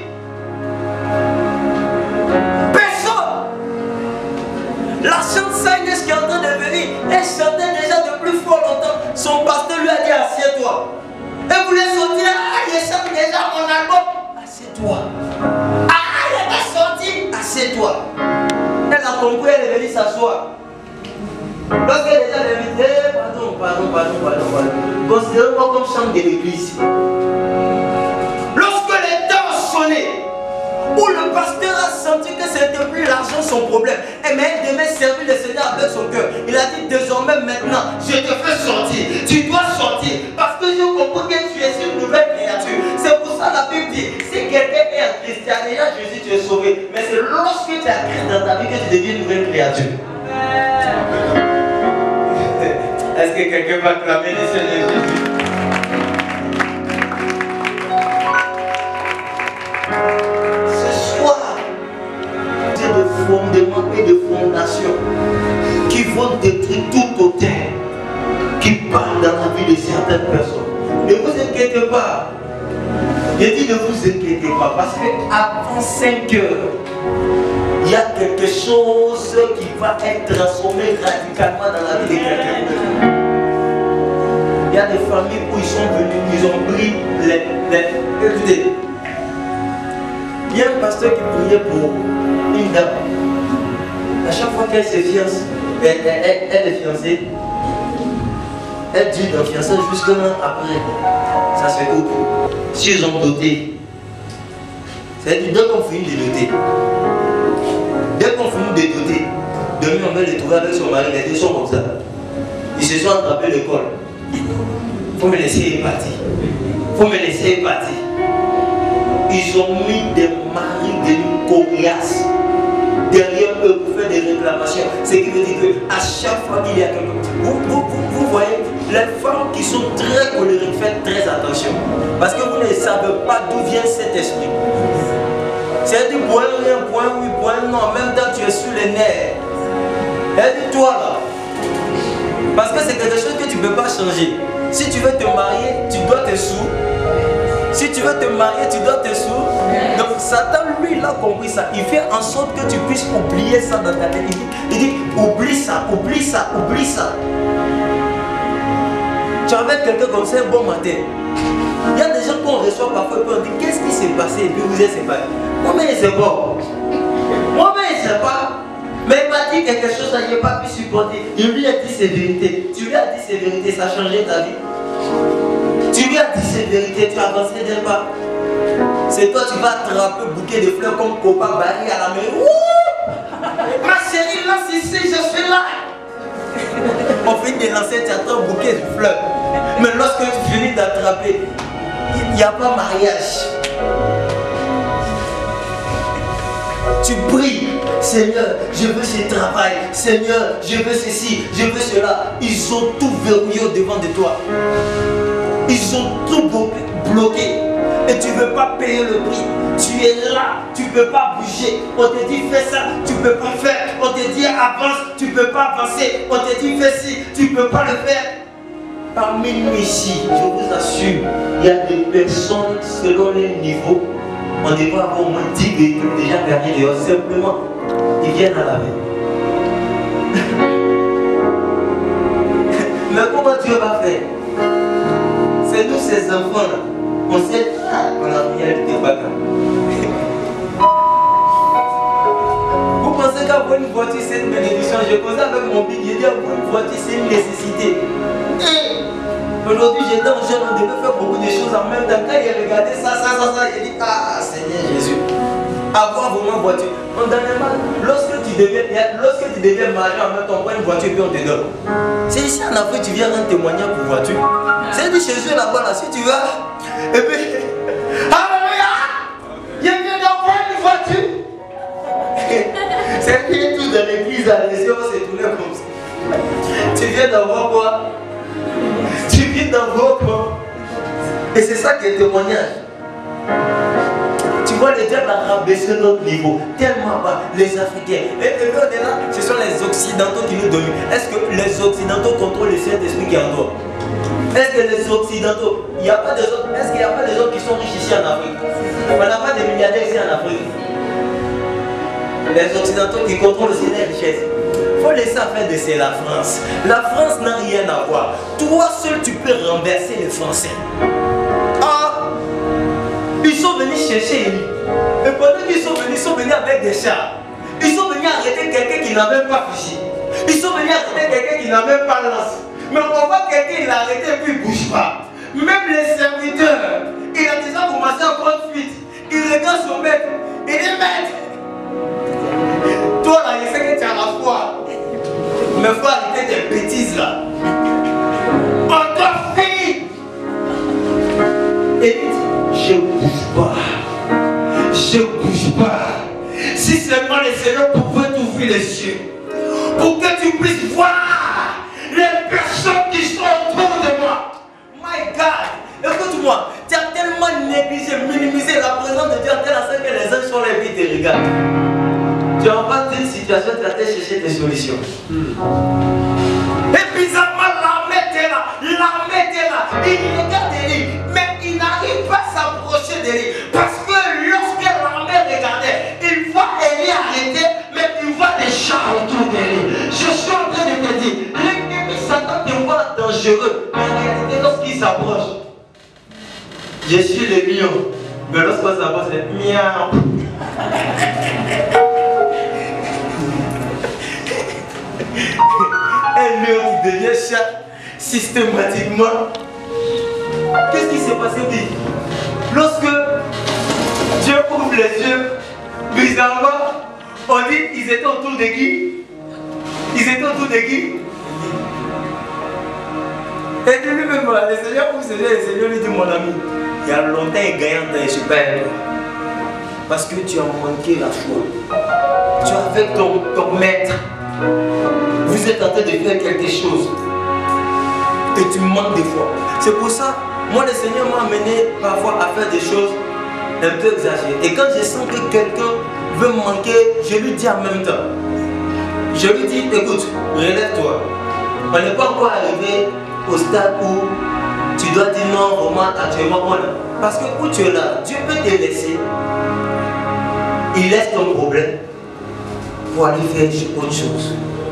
Personne. La chante Saïnès qui est en train de venir, elle chantait déjà depuis fort longtemps. Son pasteur lui a dit assieds-toi. Elle voulait sortir, ah, il chante déjà mon album. Assieds-toi. Ah, il est sorti. Assieds-toi. Elle a compris, elle est venue s'asseoir. Lorsqu'elle est déjà invitée, pardon, pardon, pardon, pardon, pardon. Considérez-moi comme chambre de l'église. Lorsque les temps ont sonné, où le pasteur a senti que c'était plus l'argent son problème, et mais elle devait servir le Seigneur avec son cœur. Il a dit désormais maintenant, je te fais sortir. Tu dois sortir parce que je comprends que tu es une nouvelle créature. C'est pour ça la Bible dit, si quelqu'un est en Christian, déjà Jésus tu es sauvé. Mais c'est lorsque tu as Christ dans ta vie que tu deviens une nouvelle créature. Est-ce que quelqu'un va clamer le Seigneur Jésus? Ce soir, c'est de fondements et de fondations qui vont détruire tout hôtel qui parle dans la vie de certaines personnes. Ne vous inquiétez pas. Je dis ne vous inquiétez pas parce qu'avant cinq heures, il y a quelque chose qui va être transformé radicalement dans la vie de quelqu'un. Il y a des familles où ils sont venus, ils ont pris les... les écoutez, il y a un pasteur qui priait pour une dame. À chaque fois qu'elle se fiance, elle, elle, elle, elle est fiancée, elle dure dans fiançailles jusqu'à un an après. Ça se fait couple. Si ils ont doté, c'est-à-dire dès qu'on finit de doter, dès qu'on finit de doter, demain on va les trouver avec son mari, les deux sont comme ça. Ils se sont attrapés le col. Il faut me laisser partir. Il faut me laisser partir. Ils ont mis des maris de coriaces derrière eux pour faire des réclamations. Ce qui veut dire qu'à chaque fois qu'il y a quelqu'un, vous, vous, vous, vous voyez, les femmes qui sont très colériques, faites très attention. Parce que vous ne savez pas d'où vient cet esprit. C'est du point rien, point oui, point non. En même temps, tu es sur les nerfs. Elle dit toi là. Parce que c'est quelque chose que tu ne peux pas changer. Si tu veux te marier, tu dois te sous. Si tu veux te marier, tu dois te sous. Donc Satan, lui, il a compris ça. Il fait en sorte que tu puisses oublier ça dans ta tête. Il dit, il dit oublie ça, oublie ça, oublie ça. Tu es avec quelqu'un comme ça, un bon matin. Il y a des gens qu'on reçoit parfois et puis on dit qu'est-ce qui s'est passé et puis vous êtes séparés. Moi-même, c'est bon. Moi-même, je ne sais pas. Mais il m'a dit quelque chose, ça, il n'a pas pu supporter. Il lui a dit ses vérités. Tu lui as dit ses vérités, ça a changé ta vie. Tu lui as dit ses vérités, tu as avancé d'un pas. C'est toi, tu vas attraper un bouquet de fleurs comme Copa Barry à la main. Ouh! Ma chérie, lance ici, je suis là. On finit de lancer, tu attends un bouquet de fleurs. Mais lorsque tu finis d'attraper, il n'y a pas mariage. Tu pries, Seigneur, je veux ce travail, Seigneur, je veux ceci, je veux cela. Ils ont tout verrouillé devant de toi. Ils ont tout bloqué. Et tu ne veux pas payer le prix. Tu es là, tu ne peux pas bouger. On te dit fais ça, tu ne peux pas faire. On te dit avance, tu ne peux pas avancer. On te dit fais ci, tu ne peux pas le faire. Parmi nous ici, je vous assure, il y a des personnes selon les niveaux. On devrait avoir au moins dix véhicules déjà permis dehors. Simplement, ils viennent à la main. fait. C'est nous ces enfants-là. On sait, ah, on a pris avec des bâtards. Vous pensez qu'avoir une voiture c'est une bénédiction? J'ai causé avec mon big, j'ai dit avoir une voiture c'est une nécessité. Aujourd'hui j'étais en jeune, on devait faire beaucoup de choses en même temps. Quand il a regardé ça, ça, ça, ça, il a dit, ah Seigneur Jésus, avoir vraiment une voiture. On donne mal. Lorsque tu deviens, lorsque tu deviens majeur en même temps, on prend une voiture et on te donne. C'est ici en Afrique, tu viens rendre témoignage pour voiture. C'est dit chez eux là-bas, là, si tu vas. Et puis, alléluia, je viens d'avoir une voiture. C'est bien tout dans l'église, à l'église, on s'est tourné comme ça. Tu viens d'avoir quoi? Tu viens d'avoir quoi? Et c'est ça qui est témoignage. Tu vois, les diables a rabaissé notre niveau tellement bas, les Africains. Et, et puis au-delà, ce sont les Occidentaux qui nous dominent. Est-ce que les Occidentaux contrôlent le Saint-Esprit qui est en toi? Est-ce que les Occidentaux, il n'y a pas des autres, est-ce qu'il n'y a pas des autres qui sont riches ici en Afrique? On n'a pas de milliardaires ici en Afrique. Les Occidentaux qui contrôlent aussi les richesses. Il faut laisser faire de c'est la France. La France n'a rien à voir. Toi seul, tu peux renverser les Français. Ah, ils sont venus chercher Élie. Et pendant qu'ils sont venus, ils sont venus avec des chars. Ils sont venus arrêter quelqu'un qui n'a même pas fusil. Ils sont venus arrêter quelqu'un qui n'a même pas lance. Mais on voit quelqu'un, il a arrêté et puis il ne bouge pas. Même les serviteurs, il a déjà commencé à prendre fuite. Il regarde son maître. Il dit, maître, toi là, je sais que tu as la foi. Mais il faut arrêter tes bêtises là. On doit finir. Et il dit, je ne bouge pas. Je ne bouge pas. Si seulement le Seigneur pouvait t'ouvrir les yeux pour que tu puisses voir les personnes qui sont autour de moi. My God, écoute-moi, tu as tellement négligé, minimisé la présence de Dieu à tel enseigne que les anges sont là et te regardent. Tu es en face d'une situation, tu as été chercher des solutions. Hmm. Et bizarrement, l'armée était là, l'armée était là. Il regarde Élie, mais il n'arrive pas à s'approcher d'Élie. Parce que lorsque l'armée regardait, il voit Élie arrêter, mais il voit des chars autour d'Élie. Je suis en train de te dire, l'ennemi Satan te voit dangereux, mais en réalité, lorsqu'il s'approche, je suis le lion, mais lorsqu'on s'approche, c'est miaou. Un lion qui devient chat systématiquement. Qu'est-ce qui s'est passé dit? Lorsque Dieu ouvre les yeux, bizarrement, on dit qu'ils étaient autour de qui? Ils étaient autour de qui? Et de lui-même, le Seigneur ouvre ses yeux, le Seigneur lui dit, mon ami, il y a longtemps il gagne dans les super. Parce que tu as manqué la foi. Tu es avec ton, ton maître. Vous êtes en train de faire quelque chose. Et tu manques de foi. C'est pour ça, moi le Seigneur m'a amené parfois à faire des choses un peu exagérées. Et quand je sens que quelqu'un veut me manquer, je lui dis en même temps. Je lui dis, écoute, relève-toi. On n'est pas encore arrivé au stade où tu dois dire non, vraiment, actuellement, on a. Parce que où tu es là, Dieu peut te laisser. Il laisse ton problème pour aller faire autre chose.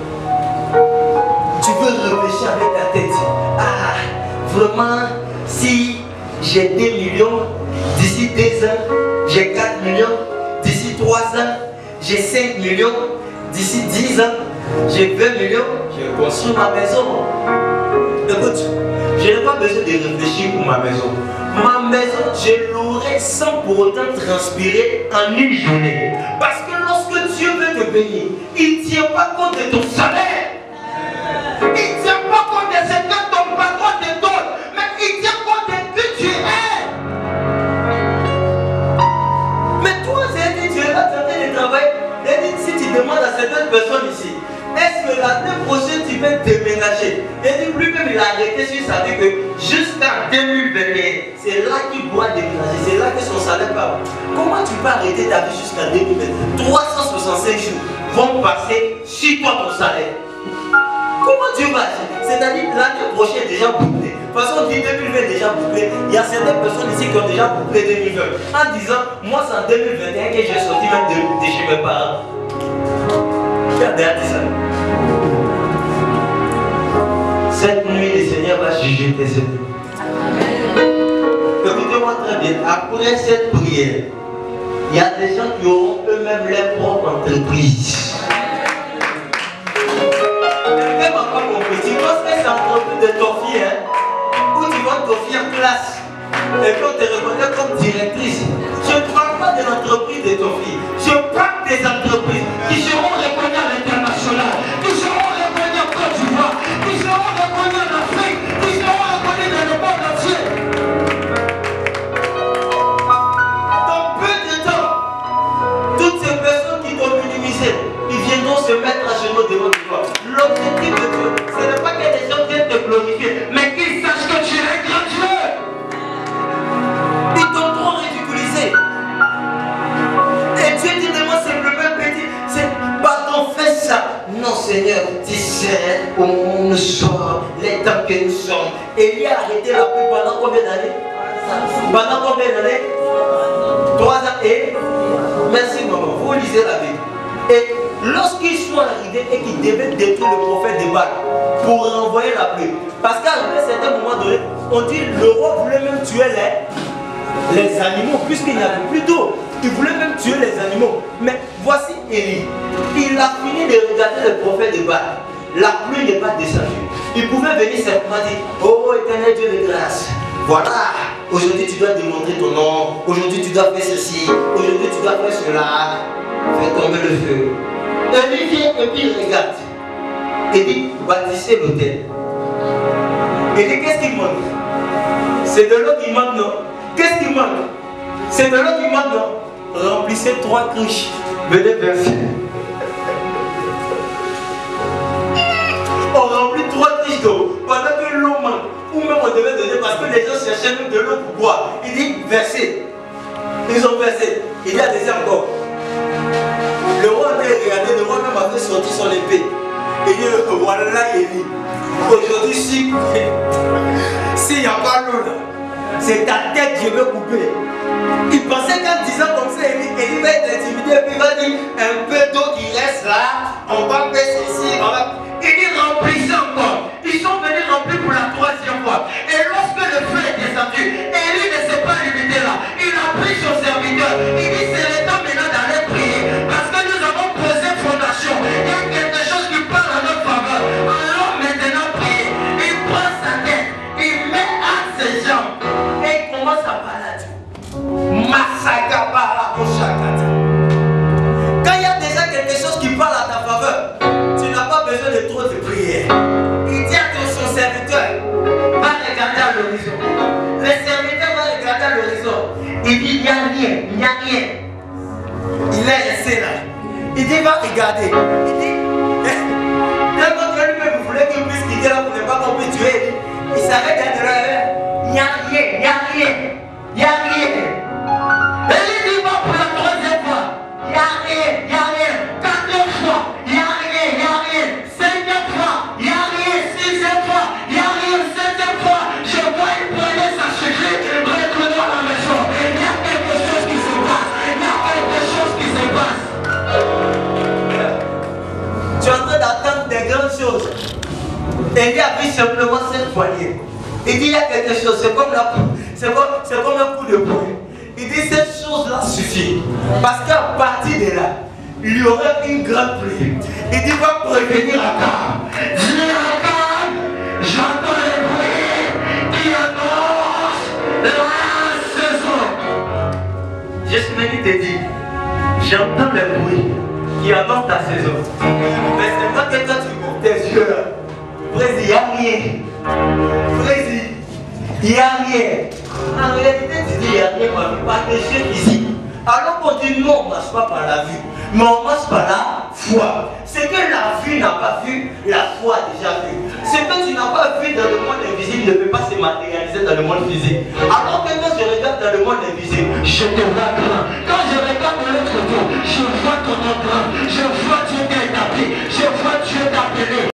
Tu peux réfléchir avec ta tête. Ah, vraiment, si j'ai deux millions, d'ici deux ans, j'ai quatre millions, d'ici trois ans, j'ai cinq millions, d'ici dix ans, j'ai vingt millions, je construis ma maison. Écoute, je n'ai pas besoin de réfléchir pour ma maison. Ma maison, je l'aurai sans pour autant transpirer en une journée. Parce que lorsque Dieu veut te bénir, il ne tient pas compte de ton salaire. Il ne tient pas compte de ce que ton patron te donne, mais il tient compte de qui tu es. Mais toi, c'est dit, tu es là, tu es en train de travailler. Et si tu demandes à certaines personnes ici, est-ce que l'année prochaine tu peux déménager? Et dit lui-même il a arrêté sur sa vie que jusqu'en deux mille vingt et un, c'est là qu'il doit déménager, c'est là que son salaire part. Comment tu peux arrêter ta vie jusqu'en deux mille vingt et un? trois cent soixante-cinq jours vont passer sur toi ton salaire. Comment Dieu va agir? C'est-à-dire l'année prochaine est déjà bouclée. De toute façon, on dit deux mille vingt est déjà bouclé. Il y a certaines personnes ici qui ont déjà bouclé deux mille vingt. En disant, moi c'est en deux mille vingt et un que j'ai sorti même de, de chez mes parents. Qui a déjà dit ça? Cette nuit, le Seigneur va va juger tes ennemis. Écoutez-moi très bien, après cette prière, il y a des gens qui auront eux-mêmes leur propre entreprise. Même encore mon petit, lorsque c'est entreprise de Toffie, hein, où tu vas Toffie en classe, et qu'on te reconnaît comme directrice, je ne parle pas de l'entreprise de Toffie, je parle des entreprises qui seront reconnues à l'international, qui seront reconnues en Côte d'Ivoire, qui seront reconnues en Afrique, qui seront reconnues dans le monde entier. Dans peu de temps, toutes ces personnes qui t'ont minimisé, ils viendront se mettre à genoux devant toi. L'objectif de Dieu, ce n'est pas que les gens viennent te glorifier, mais qu'ils sachent que tu es un grand Dieu. Ils t'ont trop ridiculisé. Et Dieu dit de moi simplement petit, c'est pardon, fais ça. Non Seigneur, tu sais où nous sommes, les temps que nous sommes. Élie a arrêté la pluie pendant combien d'années? Pendant combien d'années? Trois ans et merci maman, vous lisez la Bible. Et lorsqu'ils sont arrivés et qu'ils devaient détruire le prophète de Baal pour renvoyer la pluie, parce qu'à un certain moment donné, on dit le roi voulait même tuer les, les animaux, puisqu'il n'y avait plus d'eau. Il voulait même tuer les animaux. Mais voici Élie. Il a fini de regarder le prophète de Baal. La pluie n'est pas descendue. Il pouvait venir simplement dire, oh éternel Dieu de grâce, voilà, aujourd'hui tu dois démontrer ton nom, aujourd'hui tu dois faire ceci, aujourd'hui tu dois faire cela. Fais tomber le feu. Élie vient et puis il regarde. Il dit, bâtissez l'autel. Il dit, qu'est-ce qui manque? C'est de l'eau qui manque, non? Qu'est-ce qui manque? C'est de l'eau qui manque, non? Remplissez trois cruches. Venez verser. On remplit trois cruches d'eau pendant que l'eau manque. Ou même on devait donner parce que les gens cherchaient même de l'eau pour boire. Il dit, versez. Ils ont versé. Il y a des encore. Le roi a regardé, le roi même a fait sortir son épée. Et il dit, voilà Élie. Aujourd'hui, si s'il n'y a pas l'eau là, c'est ta tête que je veux couper. Il pensait qu'en disant comme ça, Élie, Élie va être intimidé et puis il va dire, un peu d'eau qui reste là, on va faire ceci, on va... Il dit, remplissez encore. Ils sont venus remplir pour la troisième fois. Et lorsque le feu est descendu, Élie ne s'est pas limité là. Il a pris son serviteur. Il dit, c'est le temps maintenant d'aller prier. Parce que nous avons posé fondation. Il y a quelque chose qui parle en notre faveur. Alors maintenant prier. Il prend sa tête. Il met à ses jambes. Et il commence à parler à Dieu. Massakabara Oshakata. Quand il y a déjà quelque chose qui parle à ta faveur, tu n'as pas besoin de trop de prière. Il dit à son serviteur, va regarder à l'horizon. Le serviteur va regarder à l'horizon. Il dit, il n'y a rien, il n'y a rien. Il est resté là. Il dit, va regarder. Il dit, tellement que lui-même voulait qu'il puisse quitter là pour ne pas qu'on puisse tuer. Il s'arrête de là. Il n'y a rien, il n'y a rien, il n'y a rien. Et il dit, va pour la troisième fois. Il n'y a rien, il n'y a rien. Quatrième fois, il n'y a rien, il n'y a rien. Cinquième fois, il n'y a rien. Sixième fois, il n'y a rien. Septième fois, je vois une poignée, ça suffit. Retournons à la maison. Il y a quelque chose qui se passe. Il y a quelque chose qui se passe. Tu es en train d'attendre des grandes choses. Et il a pris simplement cette poignée. Il dit, il y a quelque chose. C'est comme, la, c'est comme, c'est comme un coup de poing. Il dit, cette chose-là suffit. Parce qu'à partir de là, il y aura une grande pluie. Il dit, va prévenir Akab. Dis Akab, j'entends les bruits qui annoncent la saison. Juste venu te dire, j'entends les bruits qui annoncent ta saison. Mais c'est pas que toi tu ouvres tes yeux là. Frère, il n'y a rien. Frère, il n'y a rien. En réalité, tu dis il n'y a rien par les yeux ici. Alors continuons, on ne marche pas par la vue, mais on marche par la foi. Ce que la vue n'a pas vu, la foi a déjà vu. Ce que tu n'as pas vu dans le monde invisible ne peut pas se matérialiser dans le monde physique. Alors que quand je regarde dans le monde invisible, je te vois grand. Quand je regarde de l'autre côté, je vois ton nom grand.